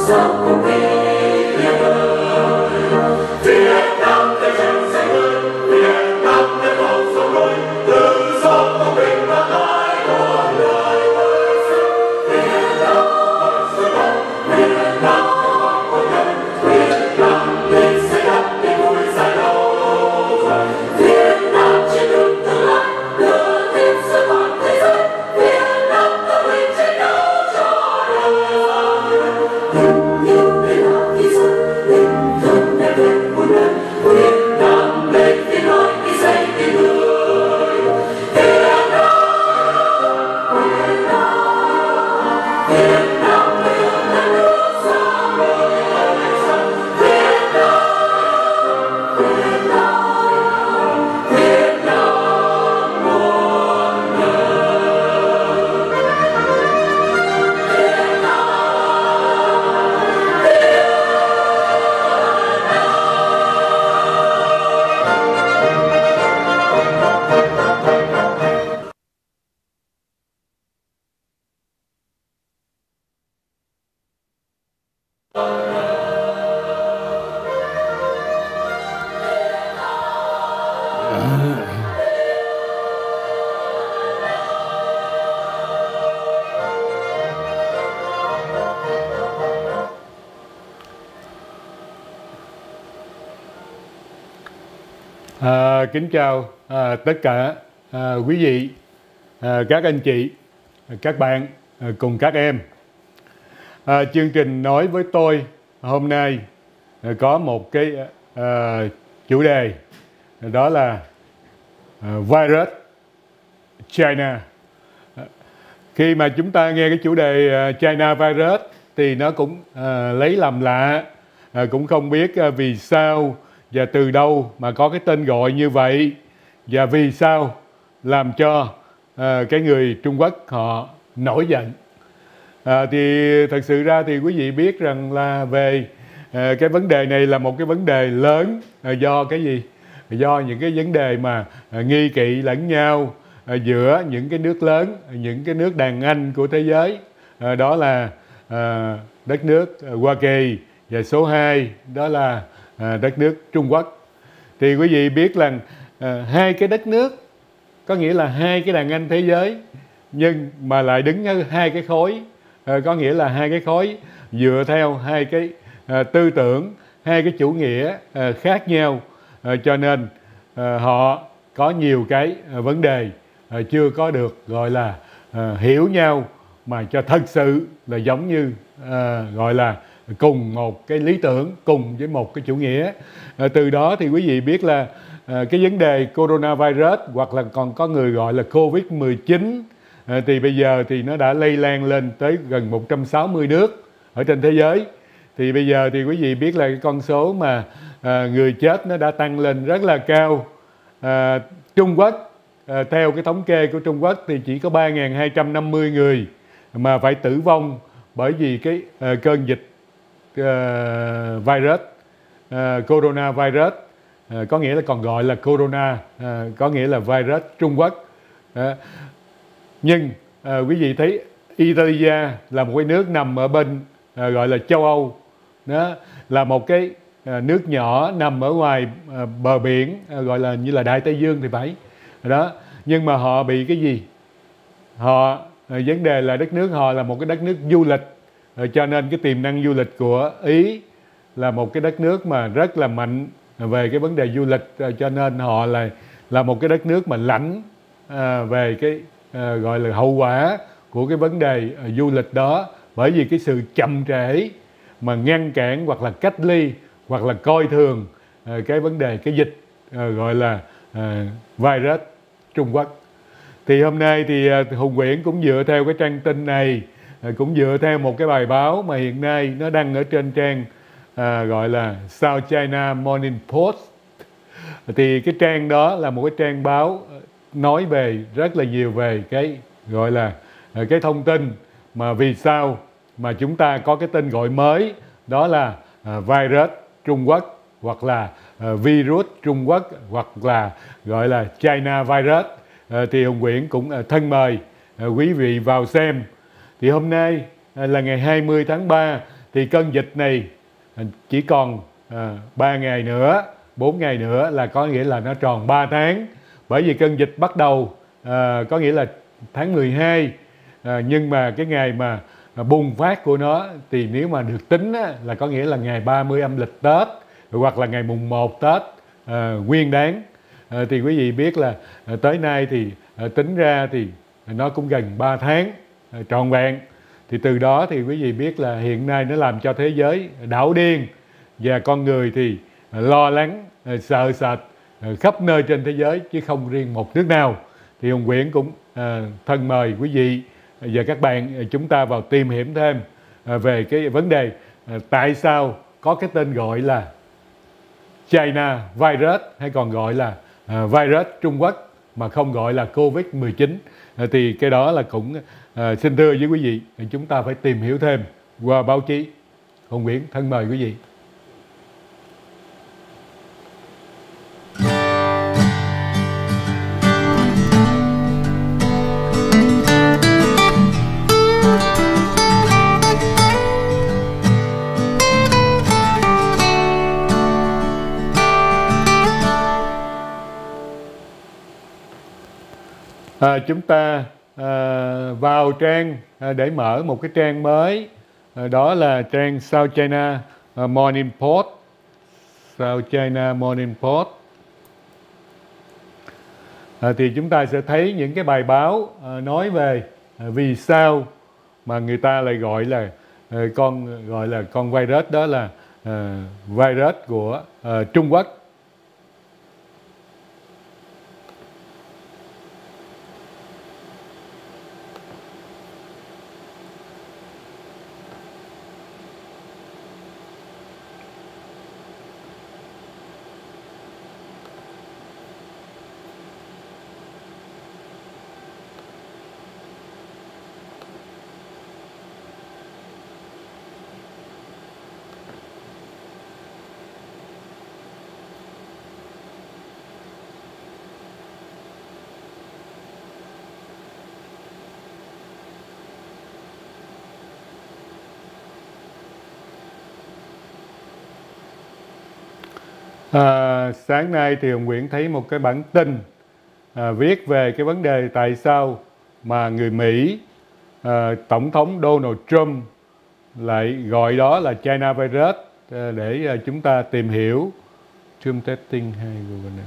Kính chào tất cả quý vị, các anh chị, các bạn cùng các em. Chương trình nói với tôi hôm nay có một cái chủ đề, đó là virus China. Khi mà chúng ta nghe cái chủ đề China virus thì nó cũng lấy làm lạ, cũng không biết vì sao và từ đâu mà có cái tên gọi như vậy, và vì sao làm cho cái người Trung Quốc họ nổi giận. Thì thật sự ra thì quý vị biết rằng là về cái vấn đề này là một cái vấn đề lớn, do cái gì? Do những cái vấn đề mà nghi kỵ lẫn nhau giữa những cái nước lớn, những cái nước đàn anh của thế giới, đó là đất nước Hoa Kỳ, và số 2 đó là đất nước Trung Quốc. Thì quý vị biết rằng hai cái đất nước, có nghĩa là hai cái đàn anh thế giới, nhưng mà lại đứng ở hai cái khối, có nghĩa là hai cái khối dựa theo hai cái tư tưởng, hai cái chủ nghĩa khác nhau, cho nên họ có nhiều cái vấn đề chưa có được gọi là hiểu nhau, mà cho thật sự là giống như gọi là cùng một cái lý tưởng, cùng với một cái chủ nghĩa. Từ đó thì quý vị biết là cái vấn đề coronavirus, hoặc là còn có người gọi là Covid-19, thì bây giờ thì nó đã lây lan lên tới gần 160 nước ở trên thế giới. Thì bây giờ thì quý vị biết là cái con số mà người chết nó đã tăng lên rất là cao. Trung Quốc, theo cái thống kê của Trung Quốc thì chỉ có 3.250 người mà phải tử vong bởi vì cái cơn dịch virus coronavirus, có nghĩa là còn gọi là corona, có nghĩa là virus Trung Quốc. Nhưng quý vị thấy Italia là một cái nước nằm ở bên gọi là châu Âu, đó là một cái nước nhỏ nằm ở ngoài bờ biển, gọi là như là Đại Tây Dương thì phải đó. Nhưng mà họ bị cái gì? Họ vấn đề là đất nước họ là một cái đất nước du lịch, cho nên cái tiềm năng du lịch của Ý là một cái đất nước mà rất là mạnh về cái vấn đề du lịch, cho nên họ là một cái đất nước mà lãnh về cái gọi là hậu quả của cái vấn đề du lịch đó, bởi vì cái sự chậm trễ mà ngăn cản hoặc là cách ly hoặc là coi thường cái vấn đề cái dịch gọi là virus Trung Quốc. Thì hôm nay thì Hùng Nguyễn cũng dựa theo cái trang tin này, cũng dựa theo một cái bài báo mà hiện nay nó đăng ở trên trang gọi là South China Morning Post. Thì cái trang đó là một cái trang báo nói về rất là nhiều về cái gọi là cái thông tin mà vì sao mà chúng ta có cái tên gọi mới, đó là virus Trung Quốc, hoặc là virus Trung Quốc, hoặc là gọi là China virus. Thì Hùng Nguyễn cũng thân mời quý vị vào xem. Thì hôm nay là ngày 20 tháng 3 thì cơn dịch này chỉ còn 3 ngày nữa, 4 ngày nữa là có nghĩa là nó tròn 3 tháng. Bởi vì cơn dịch bắt đầu có nghĩa là tháng 12, nhưng mà cái ngày mà bùng phát của nó thì nếu mà được tính là có nghĩa là ngày 30 âm lịch Tết, hoặc là ngày mùng 1 Tết Nguyên Đán. Thì quý vị biết là tới nay thì tính ra thì nó cũng gần 3 tháng trọn vẹn. Thì từ đó thì quý vị biết là hiện nay nó làm cho thế giới đảo điên, và con người thì lo lắng, sợ sệt khắp nơi trên thế giới chứ không riêng một nước nào. Thì Hùng Quyển cũng thân mời quý vị và các bạn chúng ta vào tìm hiểu thêm về cái vấn đề tại sao có cái tên gọi là China virus, hay còn gọi là virus Trung Quốc mà không gọi là Covid-19. Thì cái đó là cũng xin thưa với quý vị, chúng ta phải tìm hiểu thêm qua báo chí. Hùng Quyển thân mời quý vị. Chúng ta vào trang để mở một cái trang mới, đó là trang South China Morning Post. South China Morning Post. Thì chúng ta sẽ thấy những cái bài báo nói về vì sao mà người ta lại gọi là con virus đó là virus của Trung Quốc. Sáng nay thì Hùng Quyển thấy một cái bản tin viết về cái vấn đề tại sao mà người Mỹ, Tổng thống Donald Trump lại gọi đó là China virus, để chúng ta tìm hiểu. Trump testing hay governor.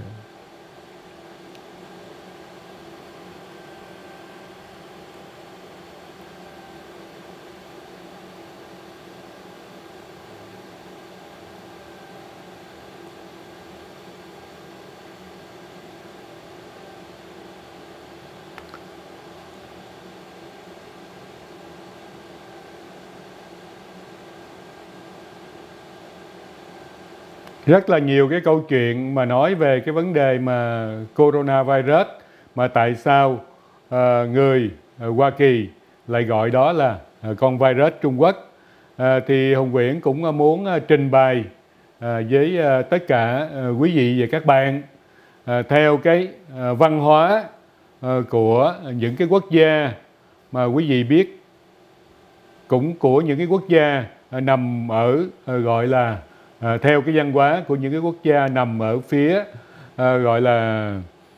Rất là nhiều cái câu chuyện mà nói về cái vấn đề mà coronavirus, mà tại sao người Hoa Kỳ lại gọi đó là con virus Trung Quốc. Thì Hùng Quyển cũng muốn trình bày với tất cả quý vị và các bạn theo cái văn hóa của những cái quốc gia mà quý vị biết, cũng của những cái quốc gia nằm ở gọi là theo cái văn hóa của những cái quốc gia nằm ở phía gọi là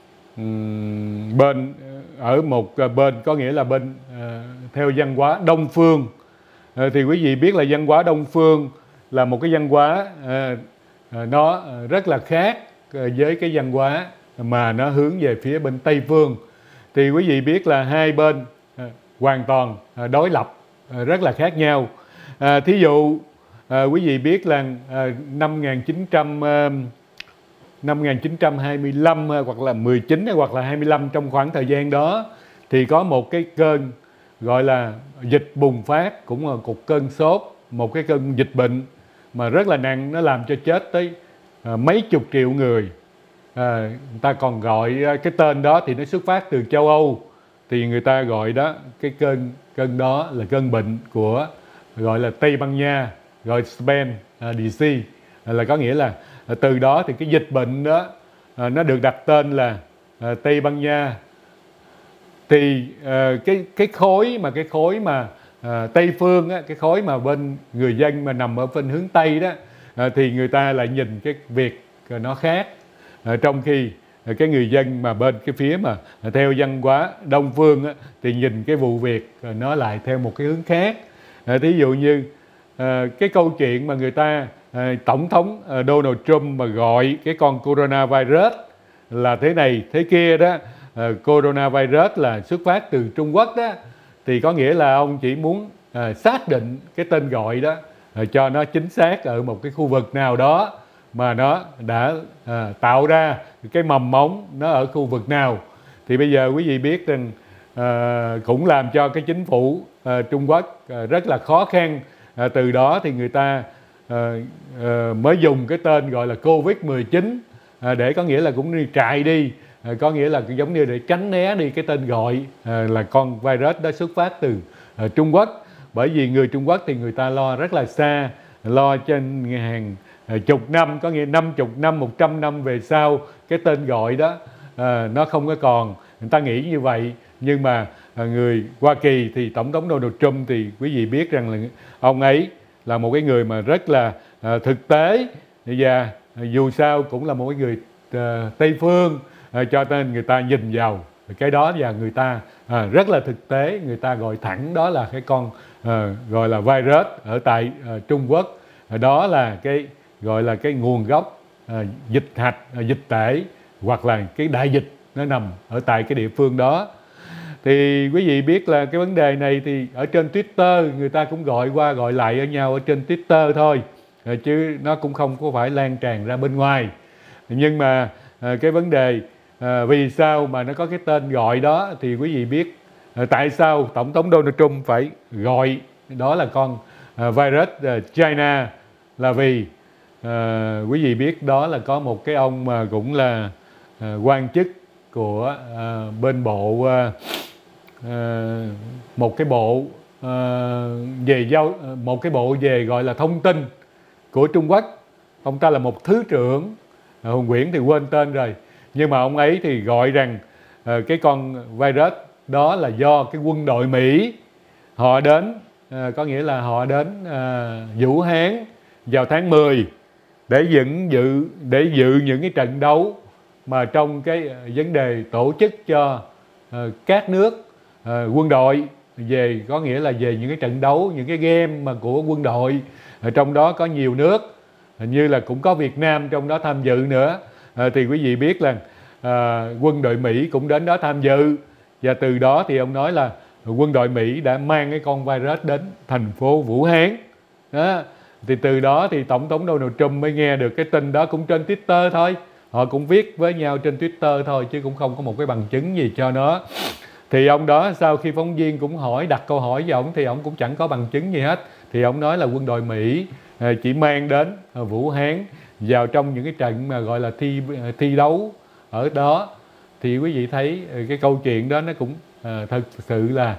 bên, ở một bên có nghĩa là bên theo văn hóa Đông phương. Thì quý vị biết là văn hóa Đông phương là một cái văn hóa nó rất là khác với cái văn hóa mà nó hướng về phía bên Tây phương. Thì quý vị biết là hai bên hoàn toàn đối lập, rất là khác nhau. Thí dụ quý vị biết là năm 1925 hoặc là 19 hoặc là 25, trong khoảng thời gian đó thì có một cái cơn gọi là dịch bùng phát, cũng là một cơn sốt, một cái cơn dịch bệnh mà rất là nặng, nó làm cho chết tới mấy chục triệu người. Người ta còn gọi cái tên đó thì nó xuất phát từ châu Âu, thì người ta gọi đó cái cơn đó là cơn bệnh của gọi là Tây Ban Nha, gọi Spain disease, là có nghĩa là từ đó thì cái dịch bệnh đó nó được đặt tên là Tây Ban Nha. Thì cái khối mà Tây phương á, cái khối mà bên người dân mà nằm ở bên hướng Tây đó, thì người ta lại nhìn cái việc nó khác. Trong khi cái người dân mà bên cái phía mà theo văn hóa Đông phương á, thì nhìn cái vụ việc nó lại theo một cái hướng khác. Thí dụ như cái câu chuyện mà người ta tổng thống Donald Trump mà gọi cái con coronavirus là thế này thế kia đó, coronavirus là xuất phát từ Trung Quốc đó, thì có nghĩa là ông chỉ muốn xác định cái tên gọi đó cho nó chính xác ở một cái khu vực nào đó mà nó đã tạo ra cái mầm móng nó ở khu vực nào. Thì bây giờ quý vị biết rằng cũng làm cho cái chính phủ Trung Quốc rất là khó khăn. Từ đó thì người ta mới dùng cái tên gọi là Covid-19 để có nghĩa là cũng đi trại đi, có nghĩa là giống như để tránh né đi cái tên gọi là con virus đó xuất phát từ Trung Quốc. Bởi vì người Trung Quốc thì người ta lo rất là xa, lo trên hàng chục năm, có nghĩa 50 năm, 100 năm về sau cái tên gọi đó nó không có còn. Người ta nghĩ như vậy. Nhưng mà người Hoa Kỳ thì Tổng thống Donald Trump thì quý vị biết rằng là ông ấy là một cái người mà rất là thực tế, và dù sao cũng là một cái người Tây phương, cho nên người ta nhìn vào cái đó và người ta rất là thực tế, người ta gọi thẳng đó là cái con gọi là virus ở tại Trung Quốc. Đó là cái gọi là cái nguồn gốc dịch hạch, dịch tễ hoặc là cái đại dịch nó nằm ở tại cái địa phương đó. Thì quý vị biết là cái vấn đề này thì ở trên Twitter người ta cũng gọi qua gọi lại ở nhau ở trên Twitter thôi, chứ nó cũng không có phải lan tràn ra bên ngoài. Nhưng mà cái vấn đề vì sao mà nó có cái tên gọi đó thì quý vị biết tại sao Tổng thống Donald Trump phải gọi đó là con virus China, là vì quý vị biết đó là có một cái ông mà cũng là quan chức của bên bộ một cái bộ về một cái bộ về gọi là thông tin của Trung Quốc. Ông ta là một thứ trưởng, Hùng Nguyễn thì quên tên rồi, nhưng mà ông ấy thì gọi rằng cái con virus đó là do cái quân đội Mỹ họ đến, có nghĩa là họ đến Vũ Hán vào tháng 10 để dự những cái trận đấu mà trong cái vấn đề tổ chức cho các nước quân đội về, có nghĩa là về những cái trận đấu, những cái game mà của quân đội. Trong đó có nhiều nước, hình như là cũng có Việt Nam trong đó tham dự nữa. Thì quý vị biết là quân đội Mỹ cũng đến đó tham dự, và từ đó thì ông nói là quân đội Mỹ đã mang cái con virus đến thành phố Vũ Hán đó. Thì từ đó thì Tổng thống Donald Trump mới nghe được cái tin đó, cũng trên Twitter thôi, họ cũng viết với nhau trên Twitter thôi chứ cũng không có một cái bằng chứng gì cho nó. Thì ông đó sau khi phóng viên cũng đặt câu hỏi với ông thì ông cũng chẳng có bằng chứng gì hết. Thì ông nói là quân đội Mỹ chỉ mang đến Vũ Hán vào trong những cái trận mà gọi là thi đấu ở đó. Thì quý vị thấy cái câu chuyện đó nó cũng thật sự là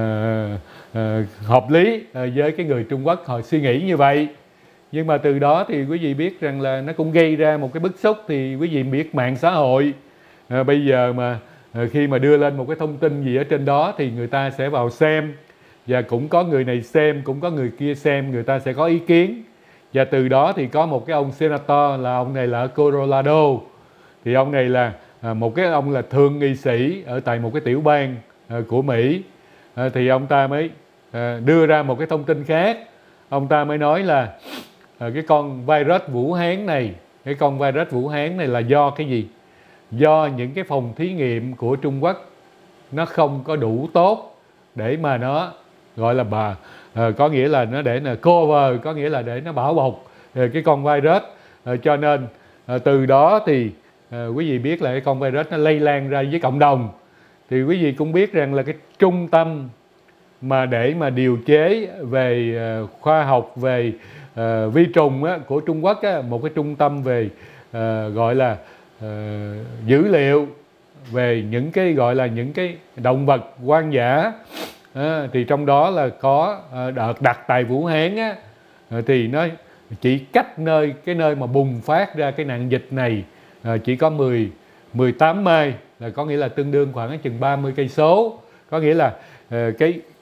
hợp lý với cái người Trung Quốc họ suy nghĩ như vậy. Nhưng mà từ đó thì quý vị biết rằng là nó cũng gây ra một cái bức xúc. Thì quý vị biết mạng xã hội bây giờ mà khi mà đưa lên một cái thông tin gì ở trên đó thì người ta sẽ vào xem, và cũng có người này xem, cũng có người kia xem, người ta sẽ có ý kiến. Và từ đó thì có một cái ông senator, là ông này là ở Colorado, thì ông này là một cái ông là thượng nghị sĩ ở tại một cái tiểu bang của Mỹ. Thì ông ta mới đưa ra một cái thông tin khác. Ông ta mới nói là cái con virus Vũ Hán này, là do cái gì? Do những cái phòng thí nghiệm của Trung Quốc nó không có đủ tốt để mà nó gọi là có nghĩa là nó để là cover, có nghĩa là để nó bảo bọc cái con virus. Cho nên từ đó thì quý vị biết là cái con virus nó lây lan ra với cộng đồng. Thì quý vị cũng biết rằng là cái trung tâm mà để mà điều chế về khoa học về vi trùng của Trung Quốc một cái trung tâm về gọi là dữ liệu về những cái gọi là những cái động vật hoang dã, thì trong đó là có đặt tại Vũ Hán thì nó chỉ cách cái nơi mà bùng phát ra cái nạn dịch này chỉ có 18 mai, là có nghĩa là tương đương khoảng chừng 30 cây số. Có nghĩa là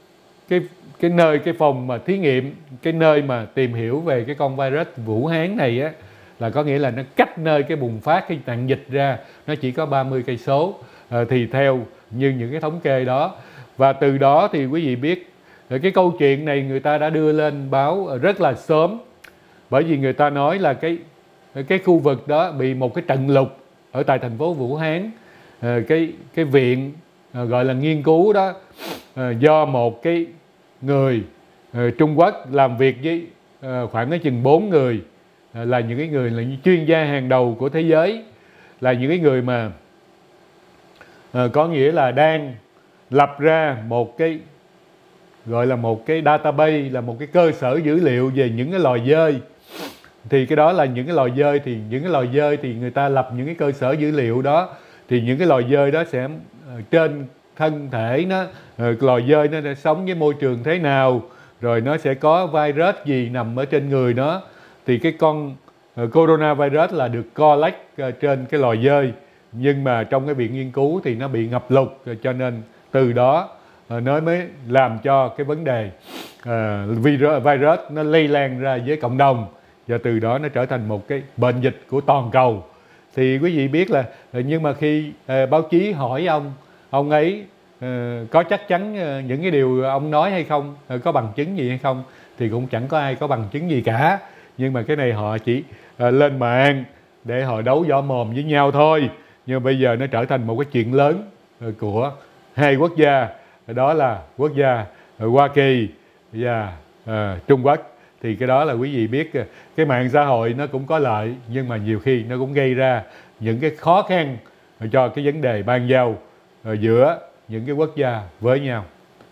cái nơi, cái phòng mà thí nghiệm, cái nơi mà tìm hiểu về cái con virus Vũ Hán này á, là có nghĩa là nó cách nơi cái bùng phát cái nạn dịch ra nó chỉ có 30 cây số, thì theo như những cái thống kê đó. Và từ đó thì quý vị biết cái câu chuyện này người ta đã đưa lên báo rất là sớm, bởi vì người ta nói là cái khu vực đó bị một cái trận lục ở tại thành phố Vũ Hán. Cái viện gọi là nghiên cứu đó, do một cái người Trung Quốc làm việc với khoảng cái chừng 4 người, là những cái người là những chuyên gia hàng đầu của thế giới, là những cái người mà có nghĩa là đang lập ra một cái gọi là một cái database, là một cái cơ sở dữ liệu về những cái loài dơi. Thì cái đó là những cái loài dơi, thì những cái loài dơi thì người ta lập những cái cơ sở dữ liệu đó, thì những cái loài dơi đó sẽ trên thân thể nó, loài dơi nó sẽ sống với môi trường thế nào, rồi nó sẽ có virus gì nằm ở trên người nó. Thì cái con coronavirus là được collect trên cái loài dơi, nhưng mà trong cái viện nghiên cứu thì nó bị ngập lụt, cho nên từ đó nó mới làm cho cái vấn đề virus nó lây lan ra với cộng đồng, và từ đó nó trở thành một cái bệnh dịch của toàn cầu. Thì quý vị biết là, nhưng mà khi báo chí hỏi ông ấy có chắc chắn những cái điều ông nói hay không, có bằng chứng gì hay không, thì cũng chẳng có ai có bằng chứng gì cả. Nhưng mà cái này họ chỉ lên mạng để họ đấu võ mồm với nhau thôi. Nhưng mà bây giờ nó trở thành một cái chuyện lớn của hai quốc gia, đó là quốc gia Hoa Kỳ và Trung Quốc. Thì cái đó là quý vị biết, cái mạng xã hội nó cũng có lợi, nhưng mà nhiều khi nó cũng gây ra những cái khó khăn cho cái vấn đề ban giao giữa những cái quốc gia với nhau.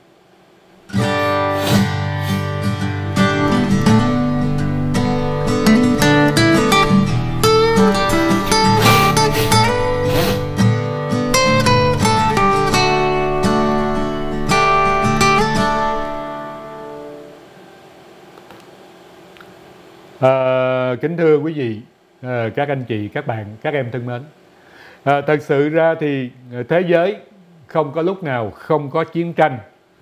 Kính thưa quý vị, các anh chị, các bạn, các em thân mến, thật sự ra thì thế giới không có lúc nào không có chiến tranh.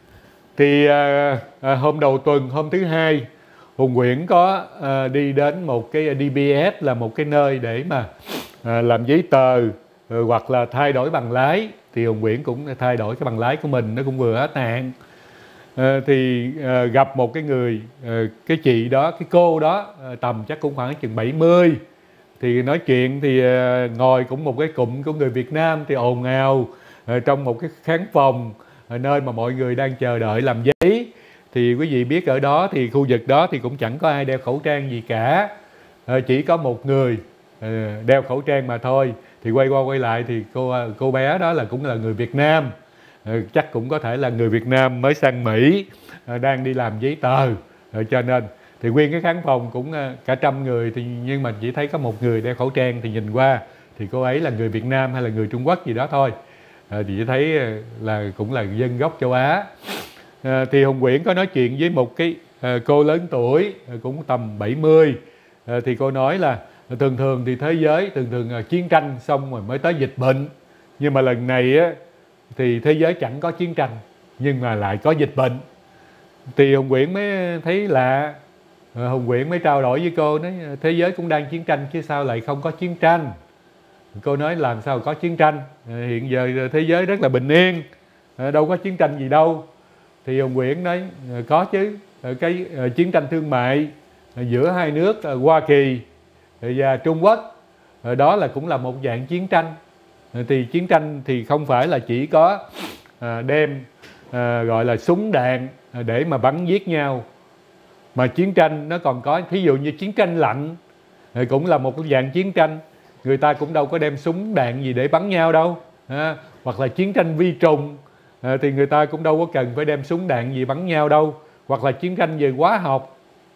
Thì hôm đầu tuần, hôm thứ Hai, Hùng Nguyễn có đi đến một cái DBS, là một cái nơi để mà làm giấy tờ hoặc là thay đổi bằng lái. Thì Hùng Nguyễn cũng thay đổi cái bằng lái của mình, nó cũng vừa hết hạn. Thì gặp một cái người, cái chị đó, cái cô đó tầm chắc cũng khoảng chừng 70. Thì nói chuyện thì ngồi cũng một cái cụm của người Việt Nam, thì ồn ào trong một cái khán phòng nơi mà mọi người đang chờ đợi làm giấy. Thì quý vị biết ở đó thì khu vực đó thì cũng chẳng có ai đeo khẩu trang gì cả, chỉ có một người đeo khẩu trang mà thôi. Thì quay qua quay lại thì cô bé đó là cũng là người Việt Nam, chắc cũng có thể là người Việt Nam mới sang Mỹ, đang đi làm giấy tờ, cho nên thì nguyên cái khán phòng cũng cả trăm người, thì nhưng mà chỉ thấy có một người đeo khẩu trang, thì nhìn qua thì cô ấy là người Việt Nam hay là người Trung Quốc gì đó thôi, thì chỉ thấy là cũng là dân gốc châu Á. Thì Hùng Nguyễn có nói chuyện với một cái cô lớn tuổi, cũng tầm 70, thì cô nói là thường thường thì thế giới thường chiến tranh xong rồi mới tới dịch bệnh, nhưng mà lần này á thì thế giới chẳng có chiến tranh nhưng mà lại có dịch bệnh. Thì Hùng Nguyễn mới thấy lạ, Hùng Nguyễn mới trao đổi với cô, nói thế giới cũng đang chiến tranh chứ sao lại không có chiến tranh. Cô nói làm sao có chiến tranh, hiện giờ thế giới rất là bình yên, đâu có chiến tranh gì đâu. Thì Hùng Nguyễn nói có chứ, cái chiến tranh thương mại giữa hai nước Hoa Kỳ và Trung Quốc, đó là cũng là một dạng chiến tranh. Thì chiến tranh thì không phải là chỉ có đem gọi là súng đạn để mà bắn giết nhau, mà chiến tranh nó còn có thí dụ như chiến tranh lạnh cũng là một dạng chiến tranh, người ta cũng đâu có đem súng đạn gì để bắn nhau đâu. Hoặc là chiến tranh vi trùng thì người ta cũng đâu có cần phải đem súng đạn gì bắn nhau đâu. Hoặc là chiến tranh về hóa học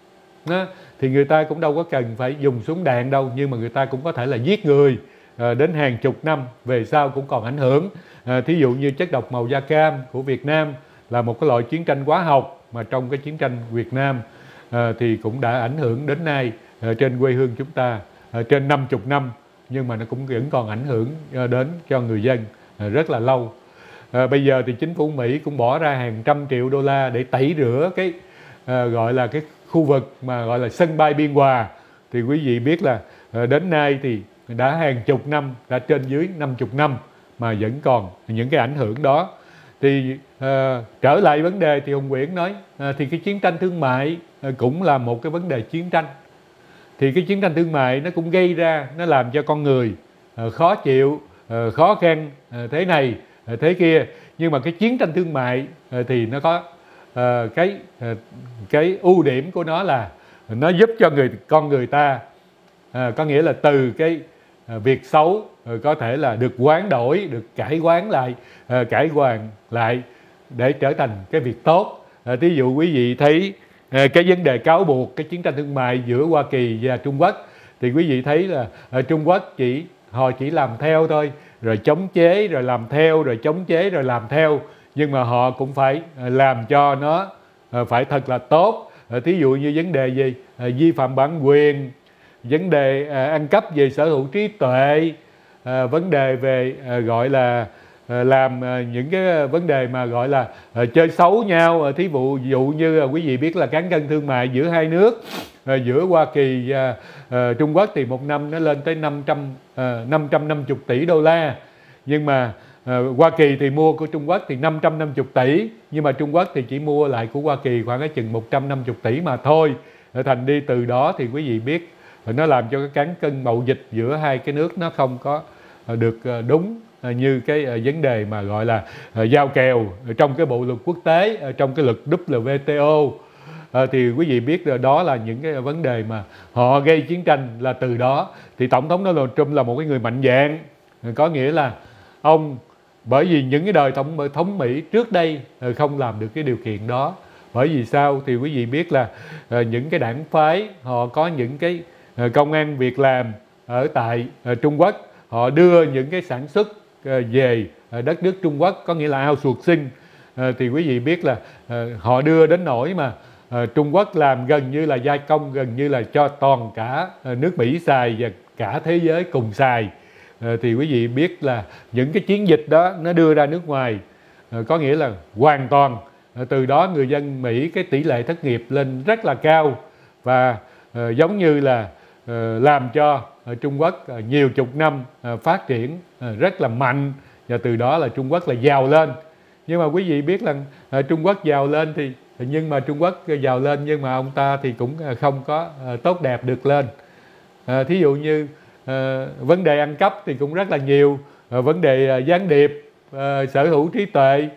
thì người ta cũng đâu có cần phải dùng súng đạn đâu, nhưng mà người ta cũng có thể là giết người đến hàng chục năm về sau cũng còn ảnh hưởng. Thí dụ như chất độc màu da cam của Việt Nam là một cái loại chiến tranh hóa học, mà trong cái chiến tranh Việt Nam thì cũng đã ảnh hưởng đến nay trên quê hương chúng ta trên 50 năm, nhưng mà nó cũng vẫn còn ảnh hưởng đến cho người dân rất là lâu. bây giờ thì chính phủ Mỹ cũng bỏ ra hàng trăm triệu đô la để tẩy rửa cái gọi là cái khu vực mà gọi là sân bay Biên Hòa. Thì quý vị biết là đến nay thì đã hàng chục năm, đã trên dưới 50 năm mà vẫn còn những cái ảnh hưởng đó. Thì trở lại vấn đề thì Hùng Nguyễn nói thì cái chiến tranh thương mại cũng là một cái vấn đề chiến tranh. Thì cái chiến tranh thương mại nó cũng gây ra, nó làm cho con người khó chịu, khó khăn thế này thế kia. Nhưng mà cái chiến tranh thương mại thì nó có cái ưu điểm của nó là nó giúp cho con người ta có nghĩa là từ cái việc xấu có thể là được hoán đổi, được cải hoàn lại để trở thành cái việc tốt. Ví dụ quý vị thấy cái vấn đề cáo buộc cái chiến tranh thương mại giữa Hoa Kỳ và Trung Quốc, thì quý vị thấy là Trung Quốc họ chỉ làm theo thôi, rồi chống chế, rồi làm theo, rồi chống chế, rồi làm theo. Nhưng mà họ cũng phải làm cho nó phải thật là tốt. Thí dụ như vấn đề gì vi phạm bản quyền, vấn đề ăn cắp về sở hữu trí tuệ, vấn đề về gọi là làm những cái vấn đề mà gọi là chơi xấu nhau. Thí dụ như quý vị biết là cán cân thương mại giữa hai nước, giữa Hoa Kỳ và Trung Quốc thì một năm nó lên tới 550 tỷ đô la. Nhưng mà Hoa Kỳ thì mua của Trung Quốc thì 550 tỷ, nhưng mà Trung Quốc thì chỉ mua lại của Hoa Kỳ khoảng chừng 150 tỷ mà thôi. Thành đi từ đó thì quý vị biết nó làm cho cái cán cân mậu dịch giữa hai cái nước nó không có được đúng như cái vấn đề mà gọi là giao kèo trong cái bộ luật quốc tế, trong cái luật WTO. Thì quý vị biết đó là những cái vấn đề mà họ gây chiến tranh là từ đó. Thì Tổng thống Donald Trump là một cái người mạnh dạn, có nghĩa là ông, bởi vì những cái đời tổng thống Mỹ trước đây không làm được cái điều kiện đó. Bởi vì sao? Thì quý vị biết là những cái đảng phái họ có những cái công ăn việc làm ở tại Trung Quốc, họ đưa những cái sản xuất về đất nước Trung Quốc, có nghĩa là outsourcing. Thì quý vị biết là họ đưa đến nỗi mà Trung Quốc làm gần như là gia công, gần như là cho toàn cả nước Mỹ xài và cả thế giới cùng xài. Thì quý vị biết là những cái chiến dịch đó nó đưa ra nước ngoài, có nghĩa là hoàn toàn từ đó người dân Mỹ cái tỷ lệ thất nghiệp lên rất là cao, và giống như là làm cho Trung Quốc nhiều chục năm phát triển rất là mạnh, và từ đó là Trung Quốc là giàu lên. Nhưng mà quý vị biết là Trung Quốc giàu lên thì Trung Quốc giàu lên nhưng mà ông ta thì cũng không có tốt đẹp được lên. Thí dụ như vấn đề ăn cắp thì cũng rất là nhiều, vấn đề gián điệp sở hữu trí tuệ,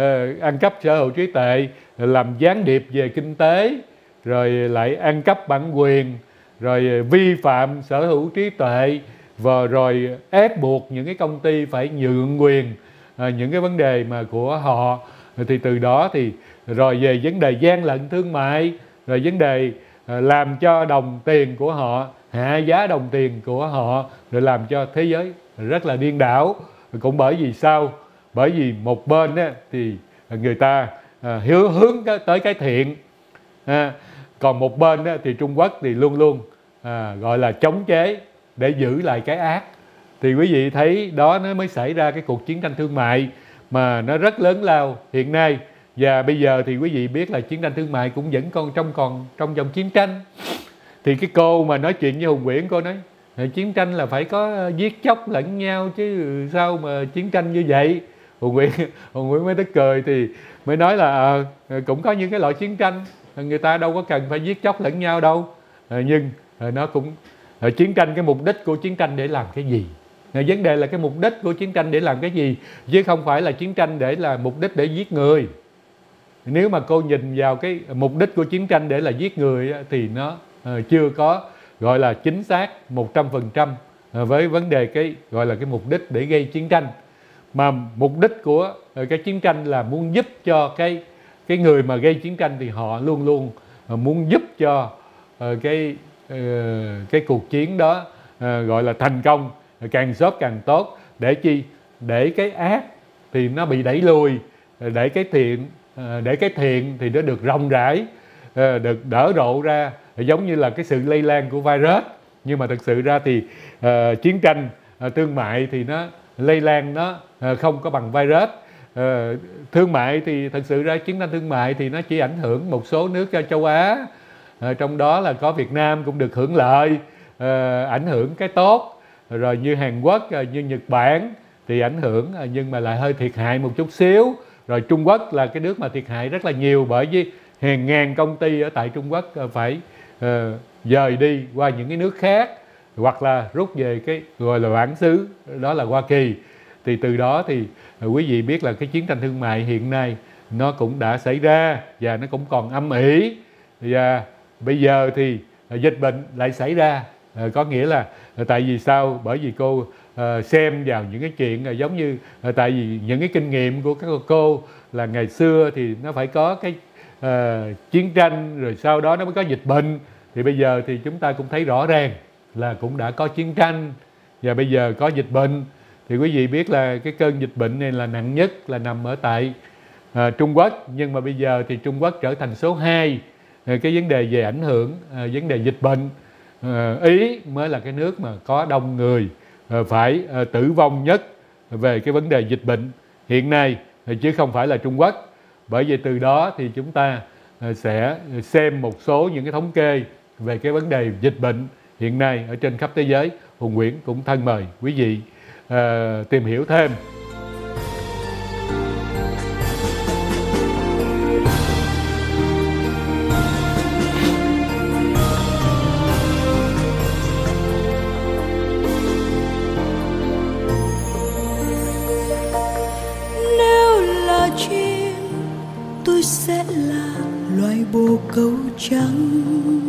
ăn cắp sở hữu trí tuệ, làm gián điệp về kinh tế, rồi lại ăn cắp bản quyền, rồi vi phạm sở hữu trí tuệ, và rồi ép buộc những cái công ty phải nhượng quyền những cái vấn đề mà của họ. Thì từ đó thì rồi về vấn đề gian lận thương mại, rồi vấn đề làm cho đồng tiền của họ, hạ giá đồng tiền của họ, rồi làm cho thế giới rất là điên đảo. Cũng bởi vì sao? Bởi vì một bên thì người ta hướng tới cái thiện, còn một bên thì Trung Quốc thì luôn luôn gọi là chống chế để giữ lại cái ác. Thì quý vị thấy đó nó mới xảy ra cái cuộc chiến tranh thương mại mà nó rất lớn lao hiện nay. Và bây giờ thì quý vị biết là chiến tranh thương mại cũng vẫn còn trong dòng chiến tranh. Thì cái cô mà nói chuyện với Hùng Nguyễn, cô nói chiến tranh là phải có giết chóc lẫn nhau chứ sao mà chiến tranh như vậy. Hùng Nguyễn mới tức cười, thì mới nói là cũng có những cái loại chiến tranh người ta đâu có cần phải giết chóc lẫn nhau đâu, nhưng nó cũng chiến tranh, cái mục đích của chiến tranh để làm cái gì. Vấn đề là cái mục đích của chiến tranh để làm cái gì, chứ không phải là chiến tranh để là mục đích để giết người. Nếu mà cô nhìn vào cái mục đích của chiến tranh để là giết người thì nó chưa có gọi là chính xác 100% với vấn đề cái gọi là cái mục đích để gây chiến tranh. Mà mục đích của cái chiến tranh là muốn giúp cho cái người mà gây chiến tranh thì họ luôn luôn muốn giúp cho cái cuộc chiến đó gọi là thành công, càng sớm càng tốt. Để chi? Để cái ác thì nó bị đẩy lùi, để cái thiện thì nó được rộng rãi, được đỡ rộ ra, giống như là cái sự lây lan của virus. Nhưng mà thực sự ra thì chiến tranh thương mại thì nó lây lan nó không có bằng virus. thương mại thì thật sự ra chiến tranh thương mại thì nó chỉ ảnh hưởng một số nước châu Á, trong đó là có Việt Nam cũng được hưởng lợi, ảnh hưởng cái tốt, rồi như Hàn Quốc, như Nhật Bản thì ảnh hưởng nhưng mà lại hơi thiệt hại một chút xíu. Rồi Trung Quốc là cái nước mà thiệt hại rất là nhiều, bởi vì hàng ngàn công ty ở tại Trung Quốc phải dời đi qua những cái nước khác, hoặc là rút về cái gọi là bản xứ đó là Hoa Kỳ. Thì từ đó thì quý vị biết là cái chiến tranh thương mại hiện nay nó cũng đã xảy ra và nó cũng còn âm ỉ, và bây giờ thì dịch bệnh lại xảy ra. Có nghĩa là tại vì sao? Bởi vì cô xem vào những cái chuyện giống như tại vì những cái kinh nghiệm của các cô là ngày xưa thì nó phải có cái chiến tranh, rồi sau đó nó mới có dịch bệnh. Thì bây giờ thì chúng ta cũng thấy rõ ràng là cũng đã có chiến tranh và bây giờ có dịch bệnh. Thì quý vị biết là cái cơn dịch bệnh này là nặng nhất là nằm ở tại Trung Quốc, nhưng mà bây giờ thì Trung Quốc trở thành số 2 cái vấn đề về ảnh hưởng vấn đề dịch bệnh. Ý mới là cái nước mà có đông người phải tử vong nhất về cái vấn đề dịch bệnh hiện nay, chứ không phải là Trung Quốc. Bởi vì từ đó thì chúng ta sẽ xem một số những cái thống kê về cái vấn đề dịch bệnh hiện nay ở trên khắp thế giới. Hùng Nguyễn cũng thân mời quý vị tìm hiểu thêm. Nếu là chim, tôi sẽ là loài bồ câu trắng.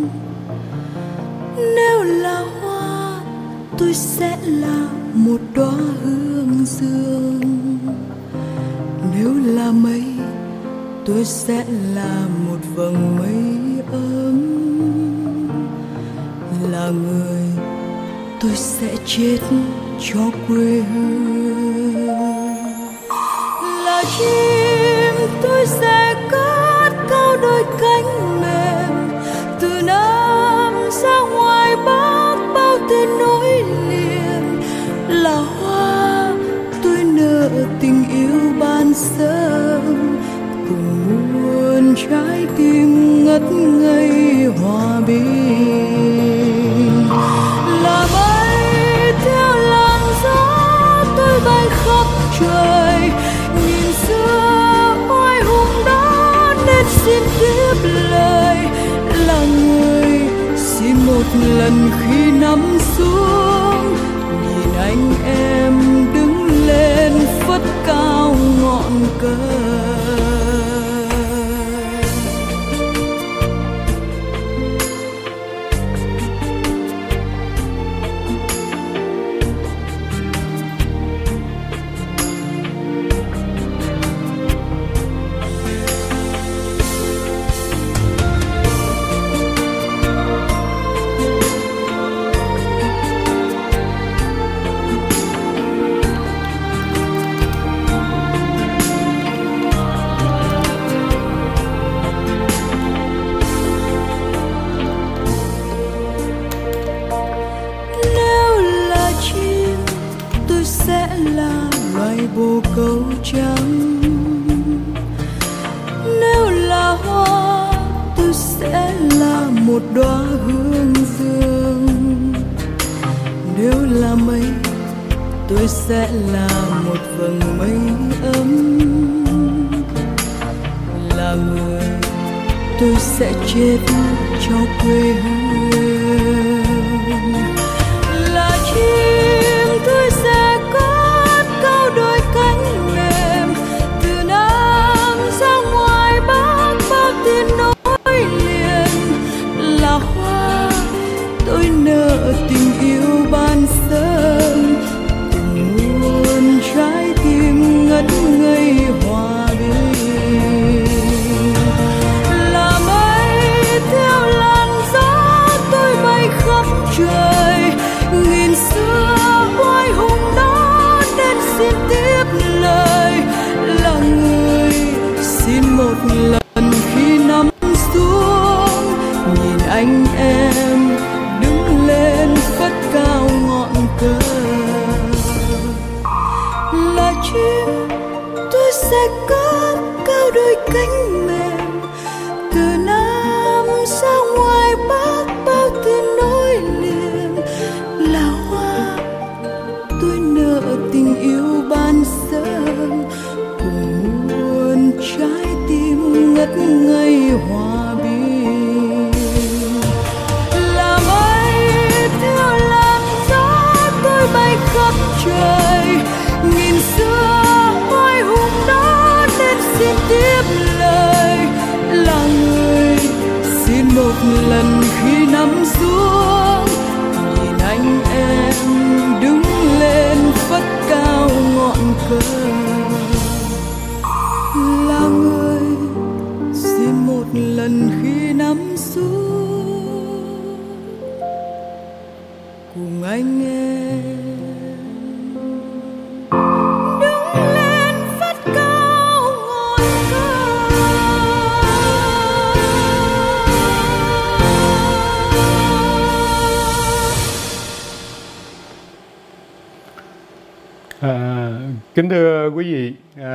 Nếu là hoa, tôi sẽ là một đóa hương dương. Nếu là mây, tôi sẽ là một vầng mây ấm. Là người, tôi sẽ chết cho quê hương. Là chim, tôi sẽ cất cao đôi cánh mềm, từ Nam ra ngoài Bắc bao tên nối liền. Là hoa, tôi nở tình yêu ban sớm, cùng muôn trái tim ngất ngây hòa bình. Là mây theo làn gió, tôi bay khắp trời, nhìn xưa oai hùng đó nên xin tiếp lời. Là người, xin một lần khi nắm xuống, nhìn anh em đứng lên phất cao ngọn cờ. Bồ câu trắng. Nếu là hoa, tôi sẽ là một đóa hương dương. Nếu là mây, tôi sẽ là một vầng mây ấm. Là người, tôi sẽ chết cho quê hương. Là chim, tôi sẽ đôi cánh mềm, từ Nam ra ngoài Bắc bao tiếng nối liền. Là hoa, tôi nở tình yêu ban sớm, từng muôn trái tim ngất ngây hòa bình. Là mây theo làn gió, tôi bay khắp trời, nghìn xưa oai hùng đó nên xin tiếp lời. Là người, xin một lần khi nắm xuống, nhìn anh em đứng lên phất cao ngọn cờ. Là chim, tôi sẽ cùng anh em. Đứng lên phát cao ngọn cờ. Kính thưa quý vị,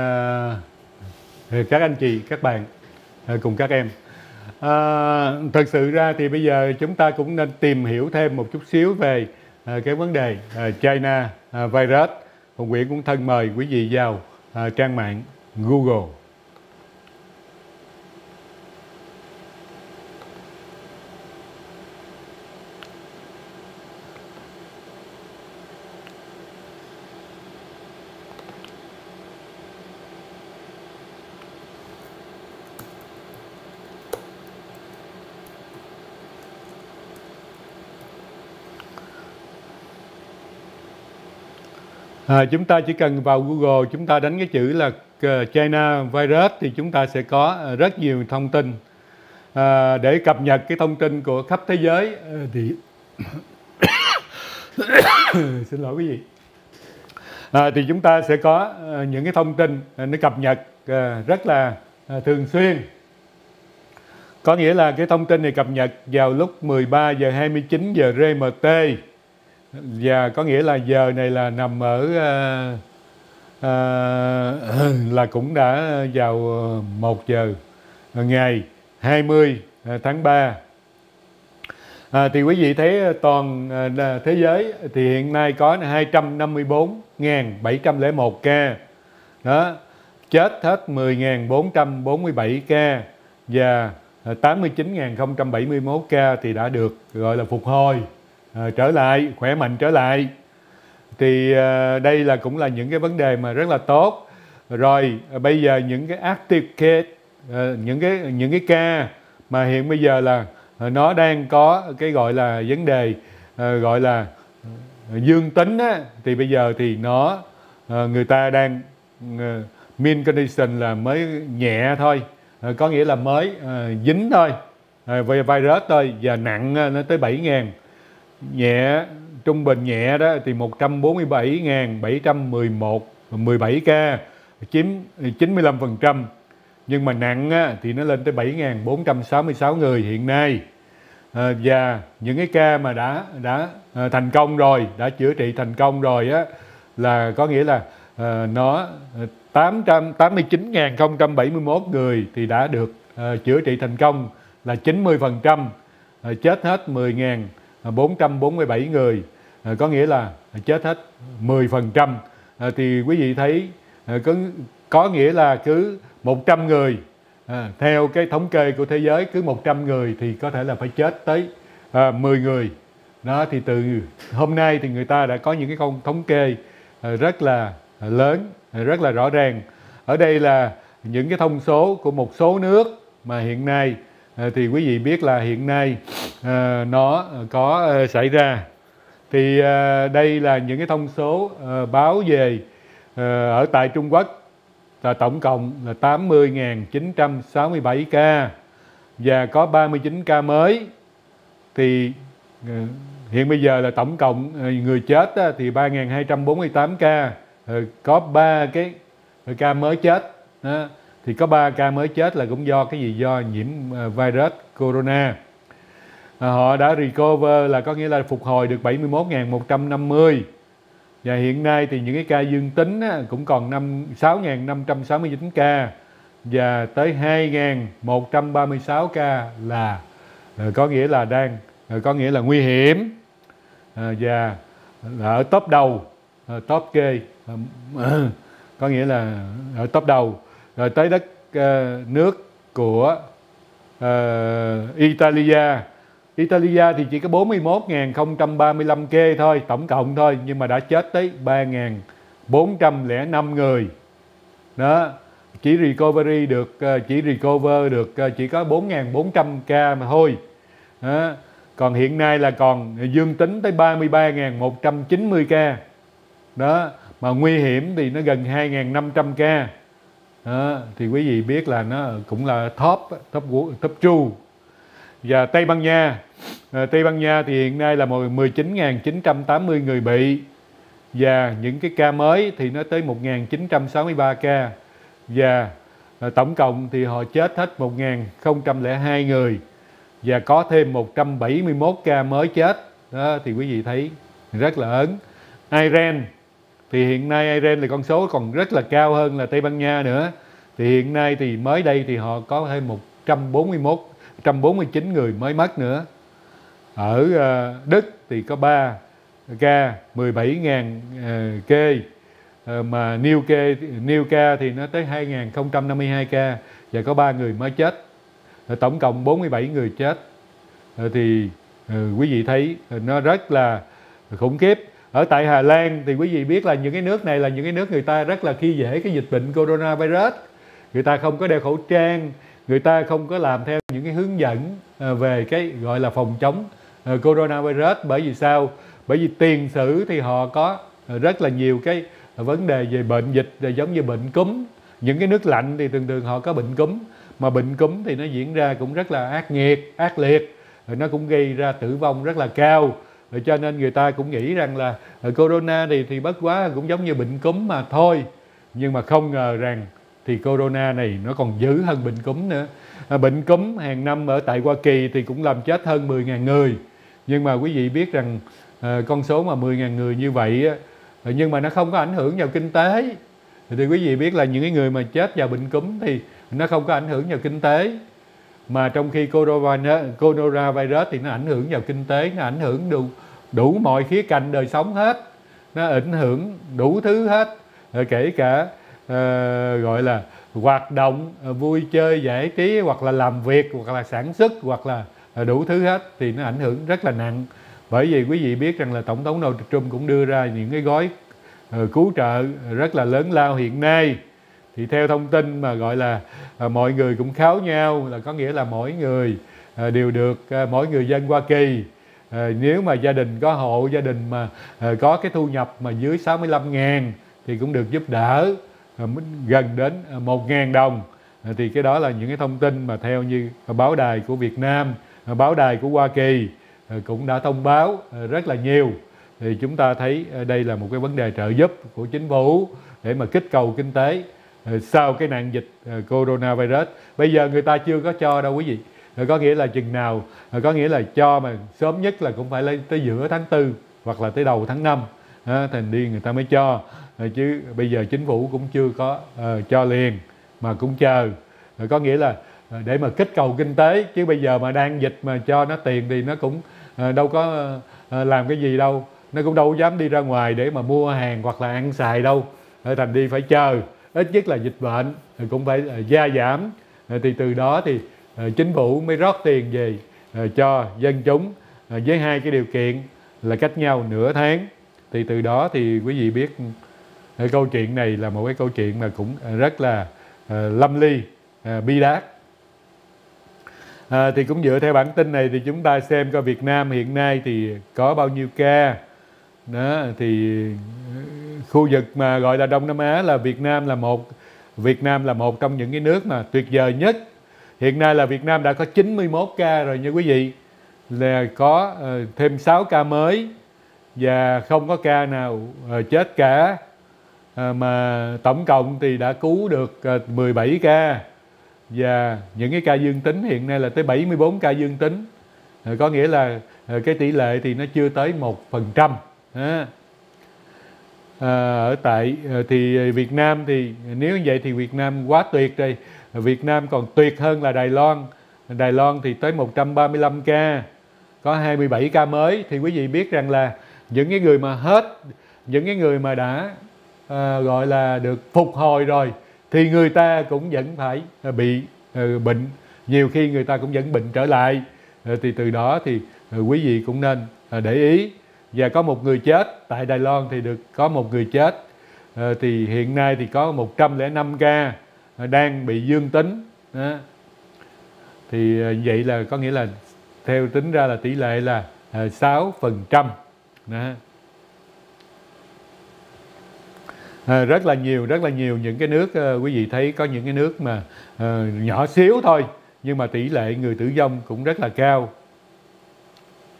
các anh chị, các bạn cùng các em, thật sự ra thì bây giờ chúng ta cũng nên tìm hiểu thêm một chút xíu về cái vấn đề China virus. Hùng Nguyễn cũng thân mời quý vị vào trang mạng Google. Chúng ta chỉ cần vào Google, chúng ta đánh cái chữ là China virus thì chúng ta sẽ có rất nhiều thông tin. Để cập nhật cái thông tin của khắp thế giới thì xin lỗi quý vị, thì chúng ta sẽ có những cái thông tin nó cập nhật rất là thường xuyên. Có nghĩa là cái thông tin này cập nhật vào lúc 13 giờ 29 giờ GMT. Và có nghĩa là giờ này là nằm ở là cũng đã vào 1 giờ ngày 20 tháng 3. Thì quý vị thấy toàn thế giới thì hiện nay có 254.701 ca. Đó, chết hết 10.447 ca và 89.071 ca thì đã được gọi là phục hồi trở lại, khỏe mạnh trở lại. Thì đây là cũng là những cái vấn đề mà rất là tốt. Rồi bây giờ những cái active case, những cái ca mà hiện bây giờ là nó đang có cái gọi là vấn đề gọi là dương tính á, thì bây giờ thì nó người ta đang mean condition là mới nhẹ thôi, có nghĩa là mới dính thôi, virus thôi, và nặng nó tới 7.000. Nhẹ, trung bình nhẹ đó thì 147.717 ca, chiếm 95%. Nhưng mà nặng á, thì nó lên tới 7.466 người hiện nay. Và những cái ca mà đã thành công rồi, đã chữa trị thành công rồi á, là có nghĩa là nó 889.071 người thì đã được chữa trị thành công, là 90%. Chết hết 10.447 người, có nghĩa là chết hết 10%. Thì quý vị thấy có nghĩa là cứ 100 người, theo cái thống kê của thế giới, cứ 100 người thì có thể là phải chết tới 10 người. Đó, thì từ hôm nay thì người ta đã có những cái con thống kê rất là lớn, rất là rõ ràng. Ở đây là những cái thông số của một số nước mà hiện nay thì quý vị biết là hiện nay nó có xảy ra. Thì đây là những cái thông số báo về ở tại Trung Quốc là tổng cộng là 80.967 ca và có 39 ca mới. Thì hiện bây giờ là tổng cộng người chết thì 3.248 ca, có 3 cái ca mới chết. Thì có 3 ca mới chết là cũng do cái gì? Do nhiễm virus corona. Họ đã recover là có nghĩa là phục hồi được 71.150. Và hiện nay thì những cái ca dương tính cũng còn 6.569 ca và tới 2.136 ca là có nghĩa là có nghĩa là nguy hiểm, và ở top đầu, top kê, có nghĩa là ở top đầu. Rồi tới đất nước của Italia thì chỉ có 41.035 kê thôi, tổng cộng thôi, nhưng mà đã chết tới 3.405 người. Đó, chỉ recover được chỉ có 4.400 ca mà thôi. Đó. Còn hiện nay là còn dương tính tới 33.190 ca. Đó, mà nguy hiểm thì nó gần 2.500 ca. Đó, thì quý vị biết là nó cũng là top 2. Và Tây Ban Nha Tây Ban Nha thì hiện nay là 19.980 người bị, và những cái ca mới thì nó tới 1.963 ca, và tổng cộng thì họ chết hết 1.002 người, và có thêm 171 ca mới chết. Đó, thì quý vị thấy rất là ớn. Iran thì hiện nay Iran là con số còn rất là cao hơn là Tây Ban Nha nữa. Thì hiện nay thì mới đây thì họ có thêm 149 người mới mất nữa. Ở Đức thì có 3 ca, 17.000 kê, mà new ca thì nó tới 2.052 ca, và có 3 người mới chết. Tổng cộng 47 người chết. Thì quý vị thấy nó rất là khủng khiếp. Ở tại Hà Lan thì quý vị biết là những cái nước này là những cái nước người ta rất là khi dễ cái dịch bệnh coronavirus. Người ta không có đeo khẩu trang, người ta không có làm theo những cái hướng dẫn về cái gọi là phòng chống coronavirus. Bởi vì sao? Bởi vì tiền sử thì họ có rất là nhiều cái vấn đề về bệnh dịch, giống như bệnh cúm. Những cái nước lạnh thì thường thường họ có bệnh cúm, mà bệnh cúm thì nó diễn ra cũng rất là ác liệt, nó cũng gây ra tử vong rất là cao. Cho nên người ta cũng nghĩ rằng là corona thì bất quá cũng giống như bệnh cúm mà thôi. Nhưng mà không ngờ rằng thì corona này nó còn dữ hơn bệnh cúm nữa. Bệnh cúm hàng năm ở tại Hoa Kỳ thì cũng làm chết hơn 10.000 người. Nhưng mà quý vị biết rằng con số mà 10.000 người như vậy, nhưng mà nó không có ảnh hưởng vào kinh tế. Thì quý vị biết là những cái người mà chết vào bệnh cúm thì nó không có ảnh hưởng vào kinh tế. Mà trong khi coronavirus thì nó ảnh hưởng vào kinh tế, nó ảnh hưởng đủ mọi khía cạnh đời sống hết. Nó ảnh hưởng đủ thứ hết, kể cả gọi là hoạt động, vui chơi, giải trí, hoặc là làm việc, hoặc là sản xuất, hoặc là đủ thứ hết, thì nó ảnh hưởng rất là nặng. Bởi vì quý vị biết rằng là Tổng thống Donald Trump cũng đưa ra những cái gói cứu trợ rất là lớn lao hiện nay. Thì theo thông tin mà gọi là mọi người cũng kháo nhau, là có nghĩa là mỗi người đều được, mỗi người dân Hoa Kỳ, nếu mà gia đình có hộ gia đình mà có cái thu nhập mà dưới 65.000 thì cũng được giúp đỡ gần đến 1.000 đồng. Thì cái đó là những cái thông tin mà theo như báo đài của Việt Nam, báo đài của Hoa Kỳ cũng đã thông báo rất là nhiều. Thì chúng ta thấy đây là một cái vấn đề trợ giúp của chính phủ để mà kích cầu kinh tế sau cái nạn dịch coronavirus. Bây giờ người ta chưa có cho đâu quý vị. Có nghĩa là chừng nào, có nghĩa là cho mà sớm nhất là cũng phải lên tới giữa tháng 4 hoặc là tới đầu tháng 5 thành đi người ta mới cho. Chứ bây giờ chính phủ cũng chưa có cho liền, mà cũng chờ. Có nghĩa là để mà kích cầu kinh tế, chứ bây giờ mà đang dịch mà cho nó tiền thì nó cũng đâu có làm cái gì đâu. Nó cũng đâu dám đi ra ngoài để mà mua hàng hoặc là ăn xài đâu. Thành đi phải chờ, ít nhất là dịch bệnh cũng phải gia giảm. Thì từ đó thì chính phủ mới rót tiền về cho dân chúng, với hai cái điều kiện là cách nhau nửa tháng. Thì từ đó thì quý vị biết câu chuyện này là một cái câu chuyện mà cũng rất là lâm ly, bi đát. Thì cũng dựa theo bản tin này thì chúng ta xem coi Việt Nam hiện nay thì có bao nhiêu ca. Đó, thì khu vực mà gọi là Đông Nam Á là Việt Nam là một trong những cái nước mà tuyệt vời nhất. Hiện nay là Việt Nam đã có 91 ca rồi nha quý vị, là có thêm 6 ca mới và không có ca nào chết cả. Mà tổng cộng thì đã cứu được 17 ca, và những cái ca dương tính hiện nay là tới 74 ca dương tính. Có nghĩa là cái tỷ lệ thì nó chưa tới 1%. Ở tại thì Việt Nam thì nếu như vậy thì Việt Nam quá tuyệt rồi. Việt Nam còn tuyệt hơn là Đài Loan. Đài Loan thì tới 135 ca, có 27 ca mới. Thì quý vị biết rằng là những cái người mà những cái người mà đã gọi là được phục hồi rồi thì người ta cũng vẫn phải bị bệnh. Nhiều khi người ta cũng vẫn bệnh trở lại. Thì từ đó thì quý vị cũng nên để ý. Và có một người chết, tại Đài Loan thì có một người chết. Thì hiện nay thì có 105 ca đang bị dương tính. Thì vậy là có nghĩa là theo tính ra là tỷ lệ là 6%. Rất là nhiều những cái nước, quý vị thấy có những cái nước mà nhỏ xíu thôi nhưng mà tỷ lệ người tử vong cũng rất là cao.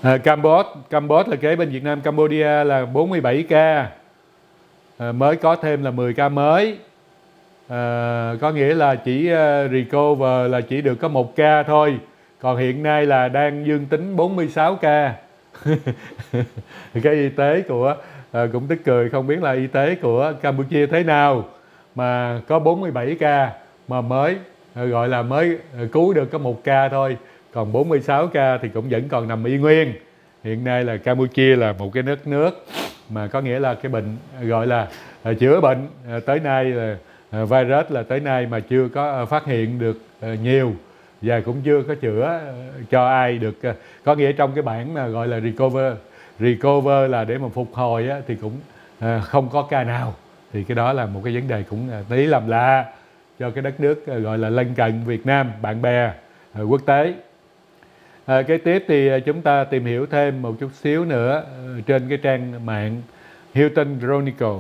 Campuchia là kế bên Việt Nam. Cambodia là 47 ca, mới có thêm là 10 ca mới. Có nghĩa là chỉ recover là chỉ được có 1 ca thôi, còn hiện nay là đang dương tính 46 ca. Cái y tế của cũng tức cười, không biết là y tế của Campuchia thế nào mà có 47 ca mà mới gọi là mới cứu được có 1 ca thôi, còn 46 ca thì cũng vẫn còn nằm y nguyên. Hiện nay là Campuchia là một cái đất nước mà có nghĩa là cái bệnh gọi là chữa bệnh tới nay là virus là tới nay mà chưa có phát hiện được nhiều, và cũng chưa có chữa cho ai được. Có nghĩa trong cái bảng mà gọi là recover là để mà phục hồi á, thì cũng không có ca nào. Thì cái đó là một cái vấn đề cũng tí làm lạ cho cái đất nước gọi là lân cận Việt Nam, bạn bè quốc tế. Kế tiếp thì chúng ta tìm hiểu thêm một chút xíu nữa trên cái trang mạng Hilton Chronicle.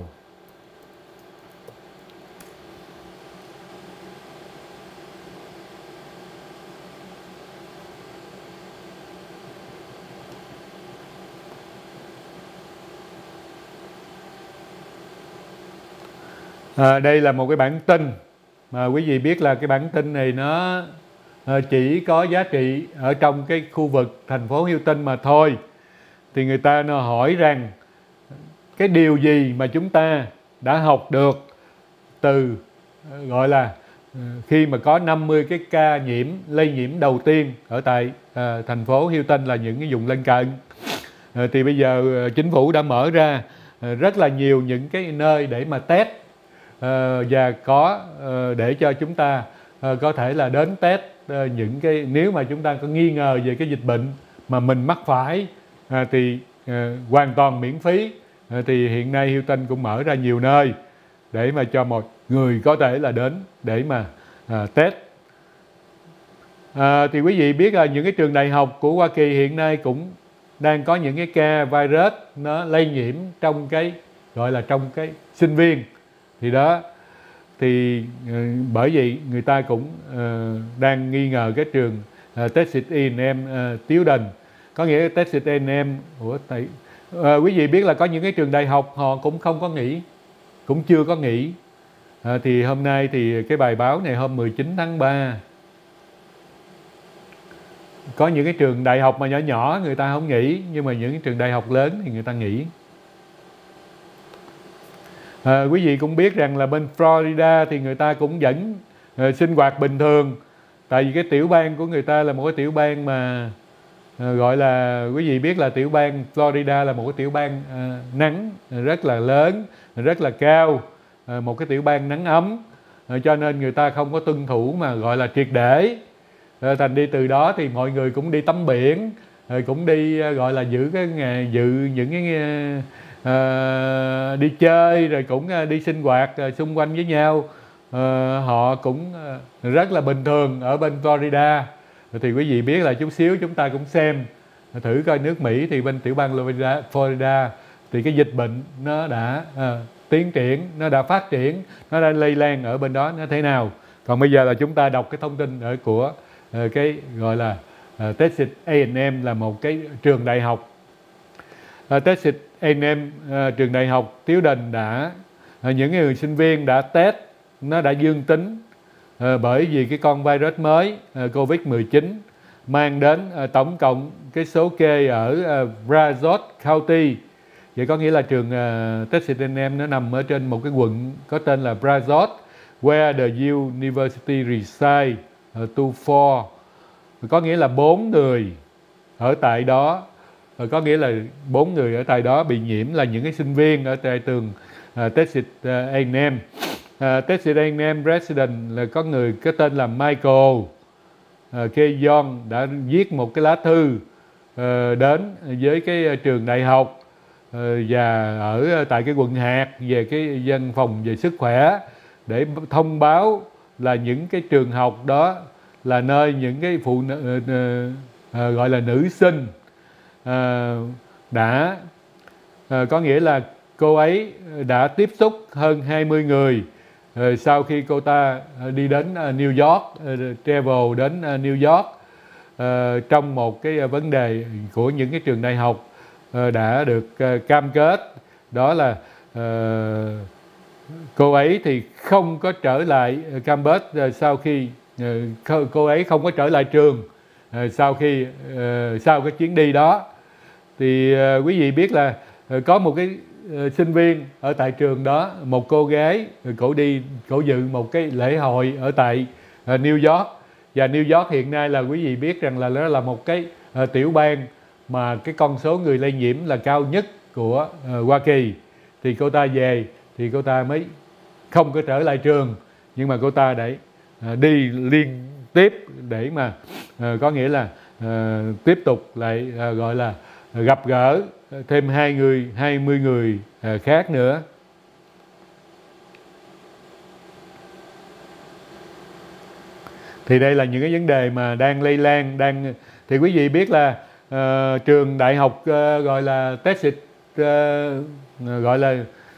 Đây là một cái bản tin mà quý vị biết là cái bản tin này nó chỉ có giá trị ở trong cái khu vực thành phố Hilton mà thôi. Thì người ta nó hỏi rằng cái điều gì mà chúng ta đã học được từ gọi là khi mà có 50 cái ca lây nhiễm đầu tiên ở tại thành phố Hilton là những cái vùng lân cận. Thì bây giờ chính phủ đã mở ra rất là nhiều những cái nơi để mà test và có để cho chúng ta có thể là đến test những cái nếu mà chúng ta có nghi ngờ về cái dịch bệnh mà mình mắc phải thì hoàn toàn miễn phí. Thì hiện nay Hilton cũng mở ra nhiều nơi để mà cho một người có thể là đến để mà test. Thì quý vị biết là những cái trường đại học của Hoa Kỳ hiện nay cũng đang có những cái ca virus nó lây nhiễm trong cái gọi là trong cái sinh viên. Thì đó thì bởi vậy người ta cũng đang nghi ngờ cái trường Texas A&M Student, có nghĩa Texas A&M quý vị biết là có những cái trường đại học họ cũng không có nghỉ, cũng chưa có nghỉ. Thì hôm nay thì cái bài báo này hôm 19 tháng 3 có những cái trường đại học mà nhỏ nhỏ người ta không nghỉ, nhưng mà những cái trường đại học lớn thì người ta nghỉ. Quý vị cũng biết rằng là bên Florida thì người ta cũng vẫn sinh hoạt bình thường. Tại vì cái tiểu bang của người ta là một cái tiểu bang mà gọi là quý vị biết là tiểu bang Florida là một cái tiểu bang nắng rất là lớn, rất là cao, một cái tiểu bang nắng ấm, cho nên người ta không có tuân thủ mà gọi là triệt để. Thành đi từ đó thì mọi người cũng đi tắm biển, cũng đi gọi là giữ những cái đi chơi, rồi cũng đi sinh hoạt xung quanh với nhau. Họ cũng rất là bình thường ở bên Florida. Thì quý vị biết là chút xíu chúng ta cũng xem thử coi nước Mỹ thì bên tiểu bang Florida thì cái dịch bệnh nó đã tiến triển, nó đã phát triển, nó đã lây lan ở bên đó nó thế nào. Còn bây giờ là chúng ta đọc cái thông tin ở của cái gọi là Texas A&M là một cái trường đại học. Texas A&M trường đại học Student đã những người sinh viên đã test nó đã dương tính bởi vì cái con virus mới COVID-19 mang đến tổng cộng cái số kê ở Brazos County. Vậy có nghĩa là trường Texas A&M nó nằm ở trên một cái quận có tên là Brazos, where the university reside to four. Có nghĩa là 4 người ở tại đó, có nghĩa là 4 người ở tại đó bị nhiễm là những cái sinh viên ở tại trường Texas A&M. Texas A&M resident là có người có tên là Michael Keyon đã viết một cái lá thư đến với cái trường đại học và ở tại cái quận hạt về cái văn phòng về sức khỏe để thông báo là những cái trường học đó là nơi những cái phụ nữ gọi là nữ sinh đã có nghĩa là cô ấy đã tiếp xúc hơn 20 người sau khi cô ta đi đến New York, travel đến New York. trong một cái vấn đề của những cái trường đại học đã được cam kết, đó là cô ấy thì không có trở lại Cambridge sau khi cô ấy không có trở lại trường sau cái chuyến đi đó. Thì quý vị biết là có một cái sinh viên ở tại trường đó, một cô gái, cổ dự một cái lễ hội ở tại New York. Và New York hiện nay là quý vị biết rằng là nó là một cái tiểu bang mà cái con số người lây nhiễm là cao nhất của Hoa Kỳ. Thì cô ta về thì cô ta mới không có trở lại trường, nhưng mà cô ta để đi liên tiếp để mà có nghĩa là tiếp tục lại gọi là gặp gỡ thêm 20 người khác nữa. Thì đây là những cái vấn đề mà đang lây lan, thì quý vị biết là trường đại học gọi là Texas, gọi là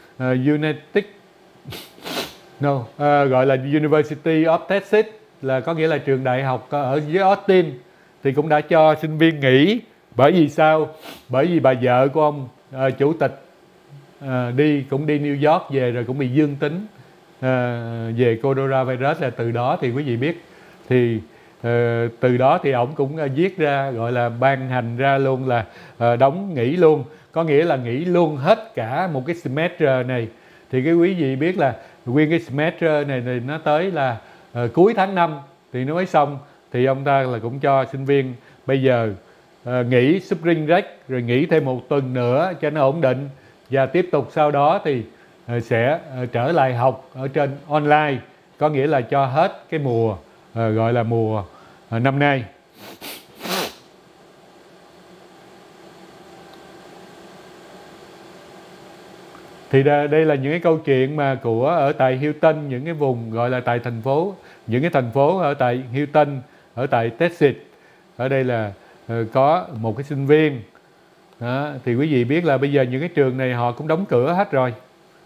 gọi là University of Texas, là có nghĩa là trường đại học ở dưới Austin, thì cũng đã cho sinh viên nghỉ. Bởi vì sao? Bởi vì bà vợ của ông chủ tịch cũng đi New York về rồi cũng bị dương tính về coronavirus. Là từ đó thì quý vị biết thì từ đó thì ổng cũng viết ra, gọi là ban hành ra luôn là đóng nghỉ luôn, có nghĩa là nghỉ luôn hết cả một cái semester này. Thì cái quý vị biết là nguyên cái semester này thì nó tới là cuối tháng 5 thì nó mới xong. Thì ông ta là cũng cho sinh viên bây giờ nghỉ spring break rồi nghỉ thêm một tuần nữa cho nó ổn định, và tiếp tục sau đó thì sẽ trở lại học ở trên online, có nghĩa là cho hết cái mùa gọi là mùa năm nay. Thì đây là những cái câu chuyện mà của ở tại Houston, những cái vùng gọi là tại những cái thành phố ở tại Houston, ở tại Texas. Ở đây là có một cái sinh viên đó, thì quý vị biết là bây giờ những cái trường này họ cũng đóng cửa hết rồi,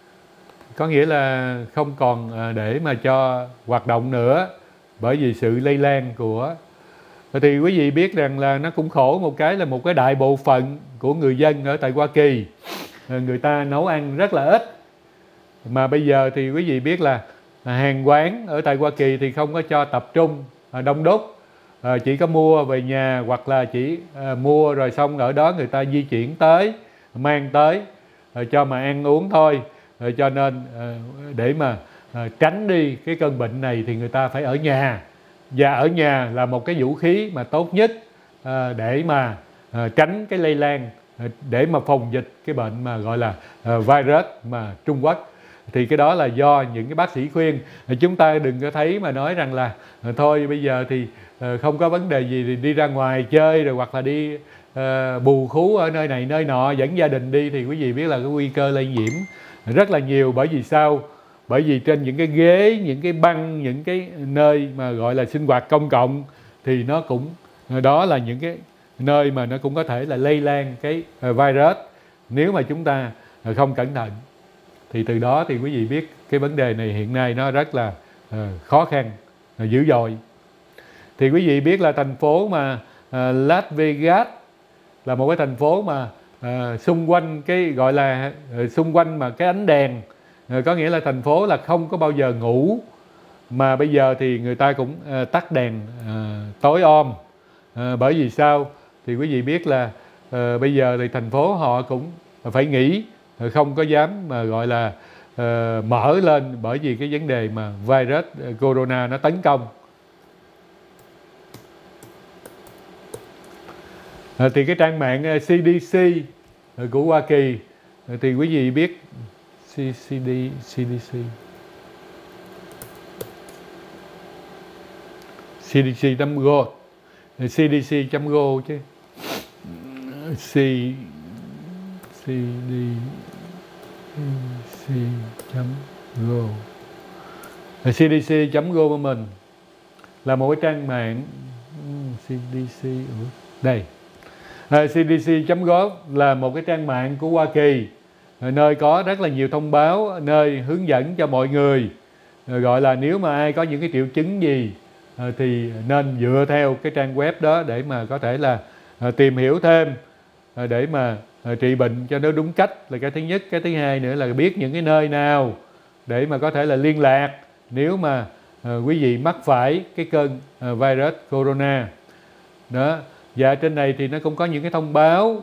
có nghĩa là không còn để mà cho hoạt động nữa bởi vì sự lây lan của. Thì quý vị biết rằng là nó cũng khổ một cái là một cái đại bộ phận của người dân ở tại Hoa Kỳ, người ta nấu ăn rất là ít, mà bây giờ thì quý vị biết là hàng quán ở tại Hoa Kỳ thì không có cho tập trung đông đúc, chỉ có mua về nhà hoặc là chỉ mua rồi xong ở đó người ta di chuyển tới, mang tới cho mà ăn uống thôi. Cho nên để mà tránh đi cái cơn bệnh này thì người ta phải ở nhà, và ở nhà là một cái vũ khí mà tốt nhất để mà tránh cái lây lan, để mà phòng dịch cái bệnh mà gọi là virus mà Trung Quốc. Thì cái đó là do những cái bác sĩ khuyên. Chúng ta đừng có thấy mà nói rằng là thôi bây giờ thì không có vấn đề gì thì đi ra ngoài chơi rồi hoặc là đi bù khú ở nơi này nơi nọ, dẫn gia đình đi, thì quý vị biết là cái nguy cơ lây nhiễm rất là nhiều. Bởi vì sao? Bởi vì trên những cái ghế, những cái băng, những cái nơi mà gọi là sinh hoạt công cộng thì nó cũng, đó là những cái nơi mà nó cũng có thể là lây lan cái virus nếu mà chúng ta không cẩn thận. Thì từ đó thì quý vị biết cái vấn đề này hiện nay nó rất là khó khăn, dữ dội. Thì quý vị biết là thành phố mà Las Vegas là một cái thành phố mà xung quanh cái gọi là xung quanh mà cái ánh đèn, có nghĩa là thành phố là không có bao giờ ngủ, mà bây giờ thì người ta cũng tắt đèn tối om. Bởi vì sao? Thì quý vị biết là bây giờ thì thành phố họ cũng phải nghỉ, không có dám mà gọi là mở lên bởi vì cái vấn đề mà virus corona nó tấn công. Thì cái trang mạng CDC của Hoa Kỳ thì quý vị biết CDC.gov CDC.gov chứ CDC.gov CDC.gov của mình là một cái trang mạng CDC đây. CDC.gov là một cái trang mạng của Hoa Kỳ, nơi có rất là nhiều thông báo, nơi hướng dẫn cho mọi người, gọi là nếu mà ai có những cái triệu chứng gì thì nên dựa theo cái trang web đó để mà có thể là tìm hiểu thêm để mà trị bệnh cho nó đúng cách là cái thứ nhất. Cái thứ hai nữa là biết những cái nơi nào để mà có thể là liên lạc nếu mà quý vị mắc phải cái cơn virus corona đó. Và trên này thì nó cũng có những cái thông báo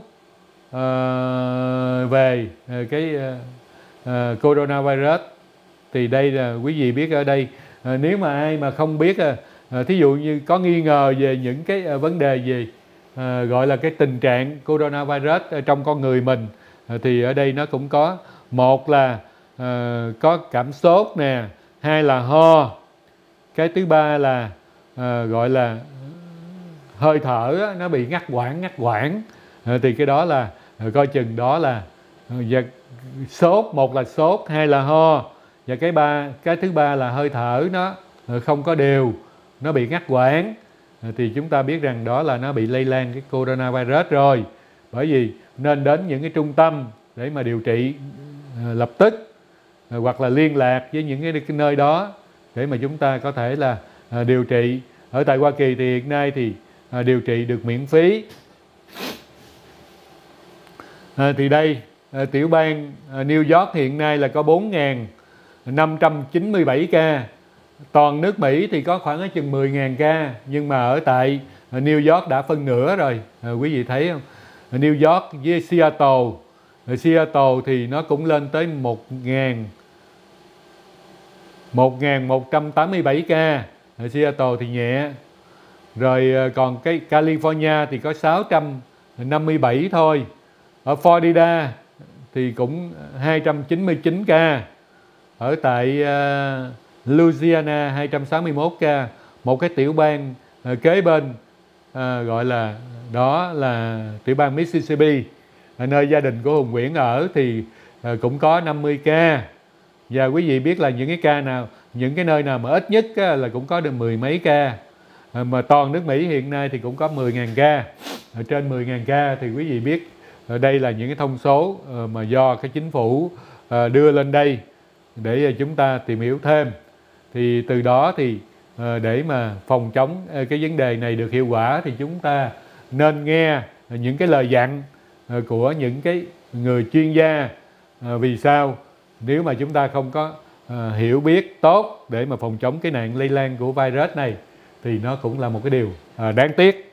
về cái coronavirus. Thì đây là quý vị biết ở đây, nếu mà ai mà không biết, thí dụ như có nghi ngờ về những cái vấn đề gì gọi là cái tình trạng coronavirus trong con người mình, thì ở đây nó cũng có. Một là có cảm sốt nè, hai là ho, cái thứ ba là gọi là hơi thở nó bị ngắt quãng, thì cái đó là coi chừng đó là sốt. Một là sốt, hai là ho, và cái thứ ba là hơi thở nó không có đều, nó bị ngắt quãng, thì chúng ta biết rằng đó là nó bị lây lan cái coronavirus rồi. Bởi vì nên đến những cái trung tâm để mà điều trị lập tức, hoặc là liên lạc với những cái nơi đó để mà chúng ta có thể là điều trị. Ở tại Hoa Kỳ thì hiện nay thì điều trị được miễn phí. Thì đây, tiểu bang New York hiện nay là có 4.597 ca. Toàn nước Mỹ thì có khoảng chừng 10.000 ca. Nhưng mà ở tại New York đã phân nửa rồi. Quý vị thấy không? New York với Seattle thì nó cũng lên tới 1.187 ca. Ở Seattle thì nhẹ. Rồi còn cái California thì có 657 thôi. Ở Florida thì cũng 299 ca. Ở tại Louisiana 261 ca. Một cái tiểu bang kế bên gọi là đó là tiểu bang Mississippi, nơi gia đình của Hùng Nguyễn ở, thì cũng có 50 ca. Và quý vị biết là những cái ca nào, những cái nơi nào mà ít nhất là cũng có được 10 mấy ca. Mà toàn nước Mỹ hiện nay thì cũng có 10.000 ca. Trên 10.000 ca thì quý vị biết đây là những cái thông số mà do cái chính phủ đưa lên đây để chúng ta tìm hiểu thêm. Thì từ đó thì để mà phòng chống cái vấn đề này được hiệu quả thì chúng ta nên nghe những cái lời dặn của những cái người chuyên gia. Vì sao? Nếu mà chúng ta không có hiểu biết tốt để mà phòng chống cái nạn lây lan của virus này thì nó cũng là một cái điều đáng tiếc.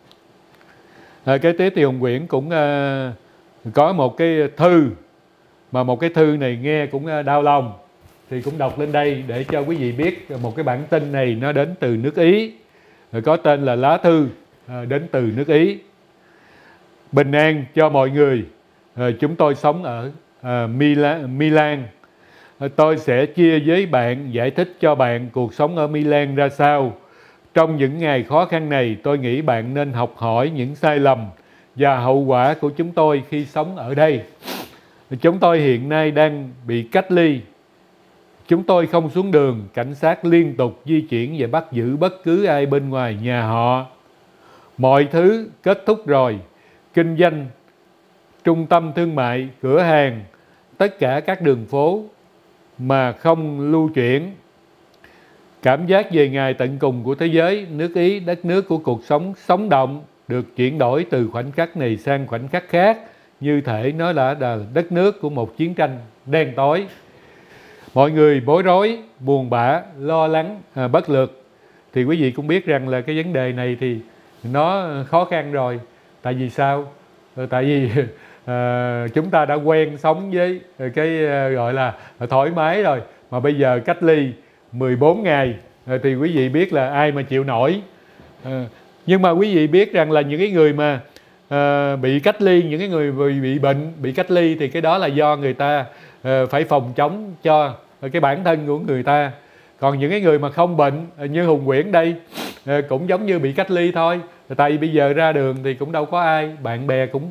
Kế tiếp thì Hùng Nguyễn cũng có một cái thư, mà một cái thư này nghe cũng đau lòng, thì cũng đọc lên đây để cho quý vị biết. Một cái bản tin này nó đến từ nước Ý, có tên là lá thư đến từ nước Ý. Bình an cho mọi người, chúng tôi sống ở Milan. Tôi sẽ chia với bạn, giải thích cho bạn cuộc sống ở Milan ra sao. Trong những ngày khó khăn này, tôi nghĩ bạn nên học hỏi những sai lầm và hậu quả của chúng tôi khi sống ở đây. Chúng tôi hiện nay đang bị cách ly. Chúng tôi không xuống đường, cảnh sát liên tục di chuyển và bắt giữ bất cứ ai bên ngoài nhà họ. Mọi thứ kết thúc rồi. Kinh doanh, trung tâm thương mại, cửa hàng, tất cả các đường phố mà không lưu chuyển. Cảm giác về ngày tận cùng của thế giới, nước Ý, đất nước của cuộc sống sống động, được chuyển đổi từ khoảnh khắc này sang khoảnh khắc khác, như thể nó là đất nước của một chiến tranh đen tối. Mọi người bối rối, buồn bã, lo lắng, bất lực. Thì quý vị cũng biết rằng là cái vấn đề này thì nó khó khăn rồi. Tại vì sao? Tại vì chúng ta đã quen sống với cái gọi là thoải mái rồi. Mà bây giờ cách ly 14 ngày thì quý vị biết là ai mà chịu nổi. Nhưng mà quý vị biết rằng là những cái người mà bị cách ly, những cái người bị bệnh, bị cách ly thì cái đó là do người ta phải phòng chống cho cái bản thân của người ta. Còn những cái người mà không bệnh như Hùng Nguyễn đây cũng giống như bị cách ly thôi. Tại vì bây giờ ra đường thì cũng đâu có ai, bạn bè cũng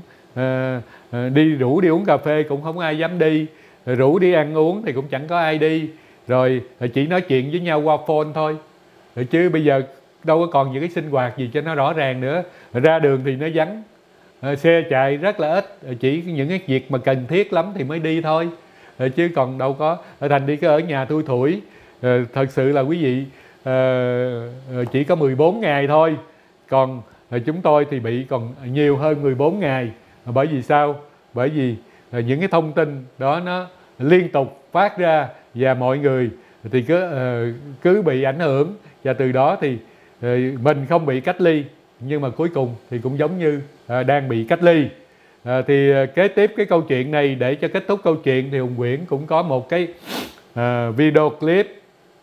rủ đi uống cà phê cũng không ai dám đi, rủ đi ăn uống thì cũng chẳng có ai đi, rồi chỉ nói chuyện với nhau qua phone thôi. Chứ bây giờ đâu có còn những cái sinh hoạt gì cho nó rõ ràng nữa. Ra đường thì nó vắng, xe chạy rất là ít, chỉ những cái việc mà cần thiết lắm thì mới đi thôi, chứ còn đâu có. Thành đi cứ ở nhà thui thủi. Thật sự là quý vị chỉ có 14 ngày thôi, còn chúng tôi thì bị còn nhiều hơn 14 ngày. Bởi vì sao? Bởi vì những cái thông tin đó nó liên tục phát ra và mọi người thì cứ bị ảnh hưởng, và từ đó thì mình không bị cách ly nhưng mà cuối cùng thì cũng giống như đang bị cách ly. Thì kế tiếp cái câu chuyện này, để cho kết thúc câu chuyện thì Hùng Nguyễn cũng có một cái video clip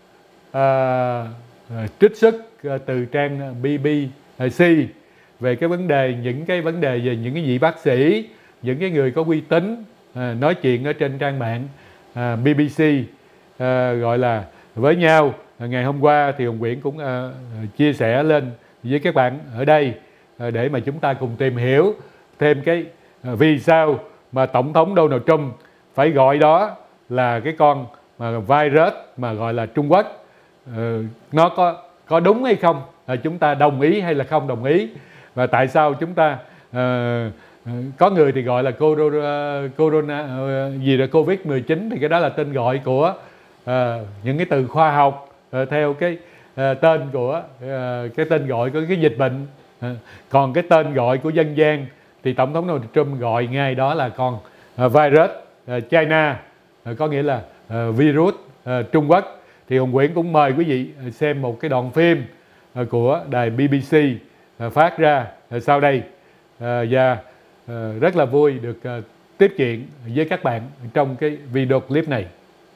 trích xuất từ trang BBC về cái vấn đề, những cái vấn đề về những cái vị bác sĩ, những cái người có uy tín nói chuyện ở trên trang mạng BBC gọi là với nhau. Ngày hôm qua thì Hùng Nguyễn cũng chia sẻ lên với các bạn ở đây để mà chúng ta cùng tìm hiểu thêm cái vì sao mà Tổng thống Donald Trump phải gọi đó là cái con mà virus mà gọi là Trung Quốc. Nó có đúng hay không, chúng ta đồng ý hay là không đồng ý, và tại sao chúng ta có người thì gọi là corona gì là Covid-19, thì cái đó là tên gọi của những cái từ khoa học theo cái tên của cái tên gọi của cái dịch bệnh. Còn cái tên gọi của dân gian thì Tổng thống Donald Trump gọi ngay đó là con virus China, có nghĩa là virus Trung Quốc. Thì Hùng Nguyễn cũng mời quý vị xem một cái đoạn phim của đài BBC phát ra sau đây, và rất là vui được tiếp chuyện với các bạn trong cái video clip này.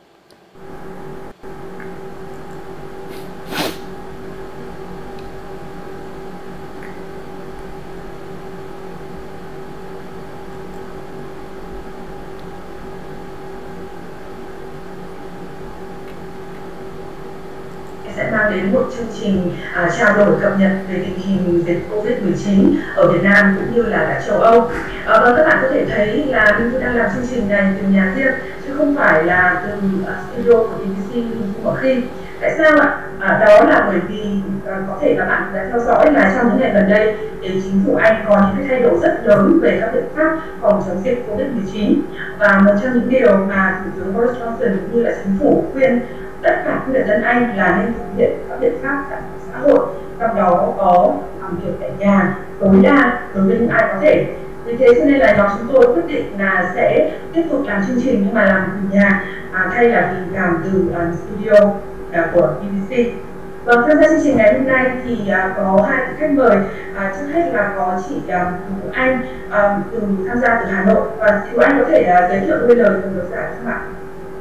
Sẽ mang đến một chương trình trao đổi cập nhật về tình hình dịch Covid-19 ở Việt Nam cũng như là cả châu Âu. Và các bạn có thể thấy là Minh Thư đang làm chương trình này từ nhà riêng chứ không phải là từ studio của BBC như mọi khi. Tại sao ạ? Đó là bởi vì có thể các bạn đã theo dõi là trong những ngày gần đây thì chính phủ Anh có những cái thay đổi rất lớn về các biện pháp phòng chống dịch Covid-19, và một trong những điều mà Thủ tướng Boris Johnson cũng như là chính phủ khuyên tất cả người dân Anh là nên thực hiện các biện pháp giãn cách xã hội, trong đó có làm việc tại nhà tối đa đối với những ai có thể. Vì thế cho nên là nhóm chúng tôi quyết định là sẽ tiếp tục làm chương trình nhưng mà làm từ nhà thay là vì làm từ studio của BBC. Vâng, tham gia chương trình ngày hôm nay thì có hai vị khách mời. Trước hết là có chị Tú Anh tham gia từ Hà Nội, và chị Tú Anh có thể giới thiệu đôi lời cùng độc giả không ạ?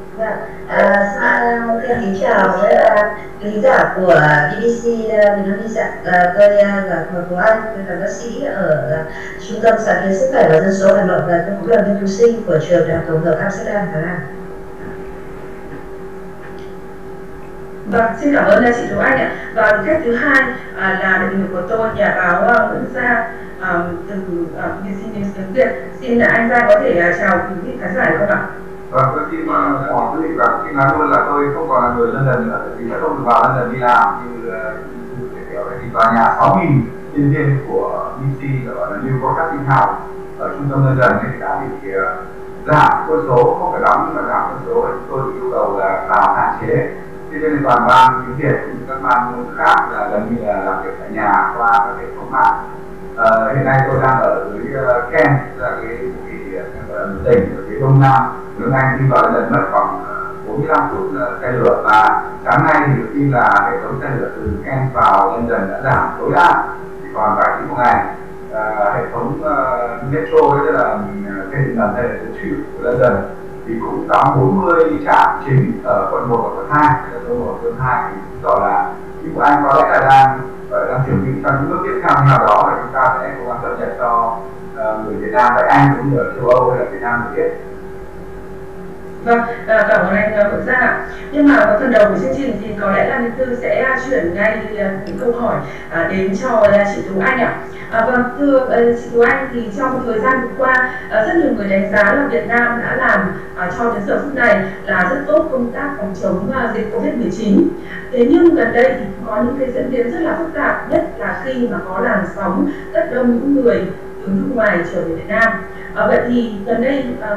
Xin kính chào với khán giả của BBC Indonesia. Tôi là Tú Anh, tôi là bác sĩ ở Trung tâm Sáng kiến Sức khỏe và Dân số Hà Nội, và tôi cũng là nghiên cứu sinh của trường Đại học Tổng hợp Amsterdam, Hà Lan. Vâng, xin cảm ơn chị Tú Anh ạ. Và khách thứ hai là đồng nghiệp của tôi, nhà báo Nguyễn Gia từ BBC News tiếng Việt. Xin anh Gia có thể chào quý vị khán giả được không ạ? Vâng, tôi xin hỏi quý vị và xin nói luôn là tôi không còn là người London nữa, vì đã không được vào London đi làm như thì tòa nhà 6.000 nhân viên của BBC gọi là New Broadcasting House ở trung tâm London thì đã bị giảm quân số, không phải lắm nhưng mà giảm quân số. Tôi yêu cầu là làm hạn chế. Thế nên toàn ban tiếng Việt cũng như các ban khác là gần như là làm việc tại nhà qua các hệ thống mạng. Hiện nay tôi đang ở dưới Kent, là cái tỉnh ở phía đông nam nước Anh. Đi vào London mất khoảng 45 phút xe lửa, và sáng nay thì được tin là hệ thống xe lửa từ Kent vào London đã giảm tối đa chỉ còn vài tiếng một ngày. Hệ thống metro, tức là cái điện ngầm hay là tube của London thì cũng đóng 40 trạm chính ở quận 1 và quận 2. Quận 1 quận 2 thì chứng tỏ là chính phủ Anh có lẽ là đang chuẩn bị cho những bước tiếp theo nào đó, để chúng ta sẽ cố gắng cập nhật cho người Việt Nam tại Anh cũng như ở châu Âu hay là Việt Nam được biết. Vâng, cảm ơn anh Nguyễn Gia ạ. Nhưng mà ở phần đầu của chương trình thì có lẽ là Minh Thư sẽ chuyển ngay những câu hỏi đến cho chị Tú Anh ạ. Vâng, thưa chị Tú Anh, thì trong thời gian vừa qua rất nhiều người đánh giá là Việt Nam đã làm cho đến giờ phút này là rất tốt công tác phòng chống dịch Covid-19. Thế nhưng gần đây thì có những cái diễn biến rất là phức tạp, nhất là khi mà có làn sóng rất đông những người từ nước ngoài trở về Việt Nam. Vậy thì gần đây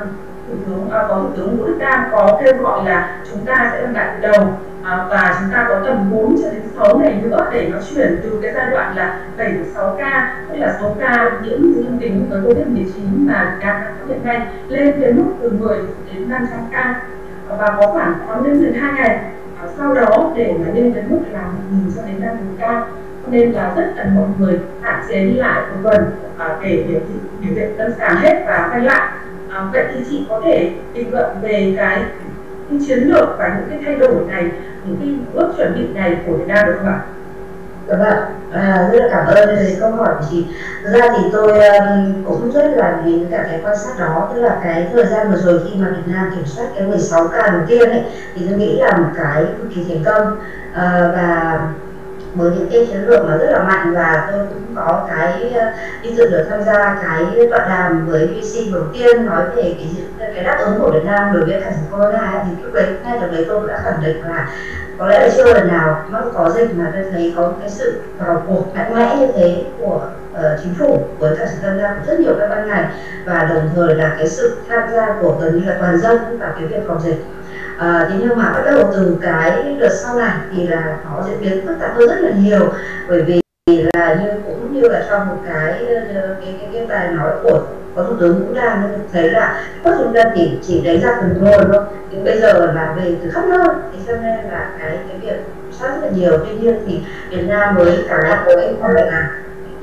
Phó Thủ tướng Vũ Đức Đam có kêu gọi là chúng ta sẽ làm lại từ đầu, và chúng ta có tầm 4 cho đến 6 ngày nữa để nó chuyển từ cái giai đoạn là 7 đến 6 ca, tức là số ca nhiễm dương tính với Covid-19 mà đang hiện nay lên đến mức từ 10 đến 500 ca, và có khoảng lên đến 2 ngày sau đó để mà lên đến mức là 1.000 cho đến 5.000 ca. Nên là tất cả mọi người hạn chế đi lại một tuần để biểu hiện lâm sàng hết và quay lại. Vậy thì chị có thể bình luận về cái chiến lược và những cái thay đổi này, những cái bước chuẩn bị này của Việt Nam được không ạ? Dạ vâng, rất là cảm ơn về câu hỏi của chị. Thực ra thì tôi cũng rất là nhìn cả cái quan sát đó, tức là cái thời gian vừa rồi khi mà Việt Nam kiểm soát cái 16 ca đầu tiên ấy, thì tôi nghĩ là một cái cực kỳ thành công, và với những cái chiến lược mà rất là mạnh, và tôi cũng có cái vinh dự được tham gia cái tọa đàm với VC đầu tiên nói về cái đáp ứng của Việt Nam đối với dịch corona. Thì lúc đấy ngay từ đấy tôi đã khẳng định là có lẽ là chưa lần nào mắc có dịch mà tôi thấy có cái sự vào cuộc mạnh mẽ như thế của chính phủ với cả sự tham gia của rất nhiều các ban ngành, và đồng thời là cái sự tham gia của gần như là toàn dân vào cái việc phòng dịch. Thế nhưng mà bắt đầu từ cái đợt sau này thì là nó diễn biến phức tạp hơn rất là nhiều, bởi vì là cũng như là trong một cái bài nói của Phó Thủ tướng Vũ Đam, nên thấy là các chúng ta chỉ đánh ra từng nguồn thôi, nhưng bây giờ là về từ khắp nơi, thì cho nên là cái việc sát rất là nhiều. Tuy nhiên thì Việt Nam với cái quan hệ là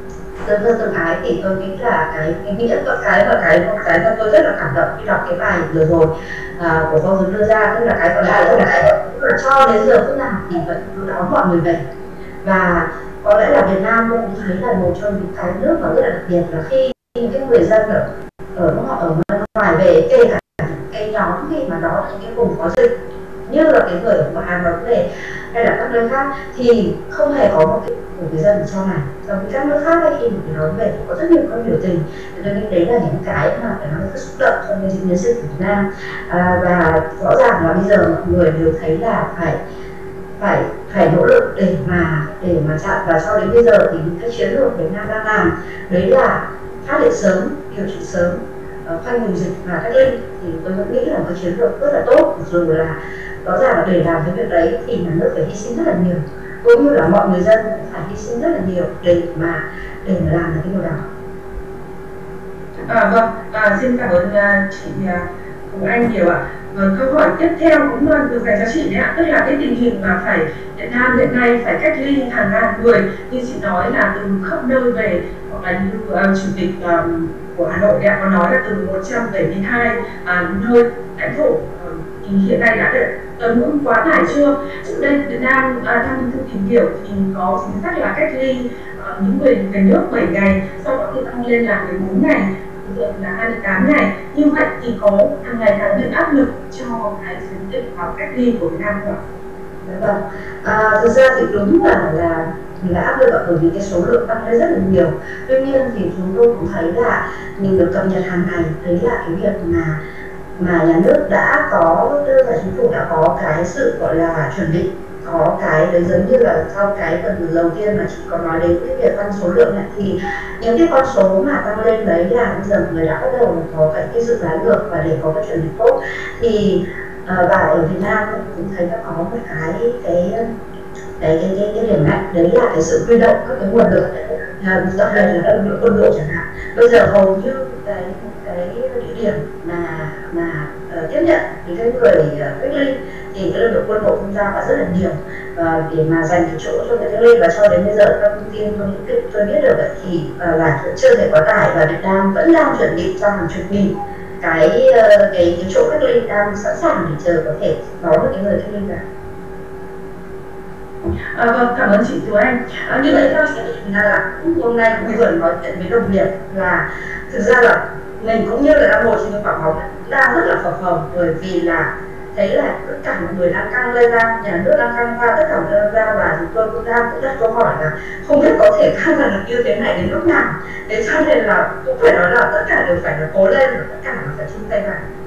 tương ái, thì tôi nghĩ là cái nghĩa có cái mà tôi rất là cảm động khi đọc cái bài vừa rồi của Phó Thủ tướng đưa ra, tức là cái còn lại là cho đến giờ phút nào thì vẫn đón mọi người về. Và có lẽ là Việt Nam cũng thấy là một trong những cái nước mà rất là đặc biệt là khi cái người dân ở ngoài về, kể cả cái nhóm khi mà đó là những cái vùng có dịch như là cái người ở Hà Nội về hay là các nơi khác, thì không hề có một cái người dân ở trong này. Trong các nước khác ấy, khi mà nói về thì có rất nhiều các biểu tình, tôi nghĩ đấy là những cái mà phải nói rất xúc động trong cái diễn biến dịch của Việt Nam. Và rõ ràng là bây giờ mọi người đều thấy là phải nỗ lực để mà chặn, và sau đến bây giờ thì những cái chiến lược Việt Nam đang làm đấy là phát hiện sớm, điều trị sớm, khoanh vùng dịch và cách ly, thì tôi vẫn nghĩ là một cái chiến lược rất là tốt. Dù là rõ ràng là để làm cái việc đấy thì nhà nước phải hy sinh rất là nhiều, cũng như là mọi người dân cũng phải hy sinh rất là nhiều để mà làm được cái điều đó. Vâng, xin cảm ơn chị Hồng Anh nhiều ạ. Câu hỏi tiếp theo cũng được dành cho chị đấy ạ, tức là cái tình hình mà Việt Nam hiện nay phải cách ly hàng ngàn người như chị nói là từ khắp nơi về, hoặc là như chủ tịch của Hà Nội đã có nói là từ 172 nơi lãnh thổ, thì hiện nay đã được ngưỡng quá tải chưa? Trước đây Việt Nam theo như tìm hiểu thì có chính sách là cách ly những người về nước 7 ngày, sau đó thì tăng lên là 14 ngày, là 28 ngày. Như vậy thì có hàng ngày càng bị áp lực cho cái chiến dịch cách ly của Việt Nam không ạ? Vâng, thực ra thì đúng là áp lực bởi vì cái số lượng tăng lên rất là nhiều. Tuy nhiên thì chúng tôi cũng thấy là mình được cập nhật hàng ngày, đấy là cái việc mà nhà nước đã có, tức là chính phủ đã có cái sự gọi là chuẩn bị, có cái đấy giống như là sau cái phần đầu tiên mà chị có nói đến cái việc tăng số lượng này, thì những cái con số mà tăng lên đấy là bây giờ người đã bắt đầu có cái dự đoán được và để có cái chuẩn bị tốt. Thì và ở Việt Nam cũng thấy đã có một cái điểm mạnh, đấy là cái sự huy động các cái nguồn lực, đặc biệt là lực lượng quân đội chẳng hạn. Bây giờ hầu như cái địa điểm mà tiếp nhận thì cái người cách ly thì cái lực lượng quân đội tham gia và rất là nhiều để mà dành cái chỗ cho người cách ly. Và cho đến bây giờ các thông tin tôi biết được thì là chưa thể quá tải, và Việt Nam vẫn đang chuẩn bị cho hàng chục nghìn cái chỗ cách ly, đang sẵn sàng để chờ có thể đón được cái người cách ly cả. Vâng, cảm ơn chị Tú Anh. Như vậy theo chị thì là hôm nay cũng vừa nói chuyện với đồng nghiệp là thực ra là mình cũng như là đang ngồi trên cái khoảng đang rất là phập phồng, bởi vì là thấy là tất cả mọi người đang căng lên ra, nhà nước đang căng ra, tất cả mọi người ra, và chúng tôi cũng đặt câu hỏi là không biết có thể căng ra được như thế này đến lúc nào. Thế cho nên là cũng phải nói là tất cả đều phải là cố lên, và tất cả nó phải chung tay vào.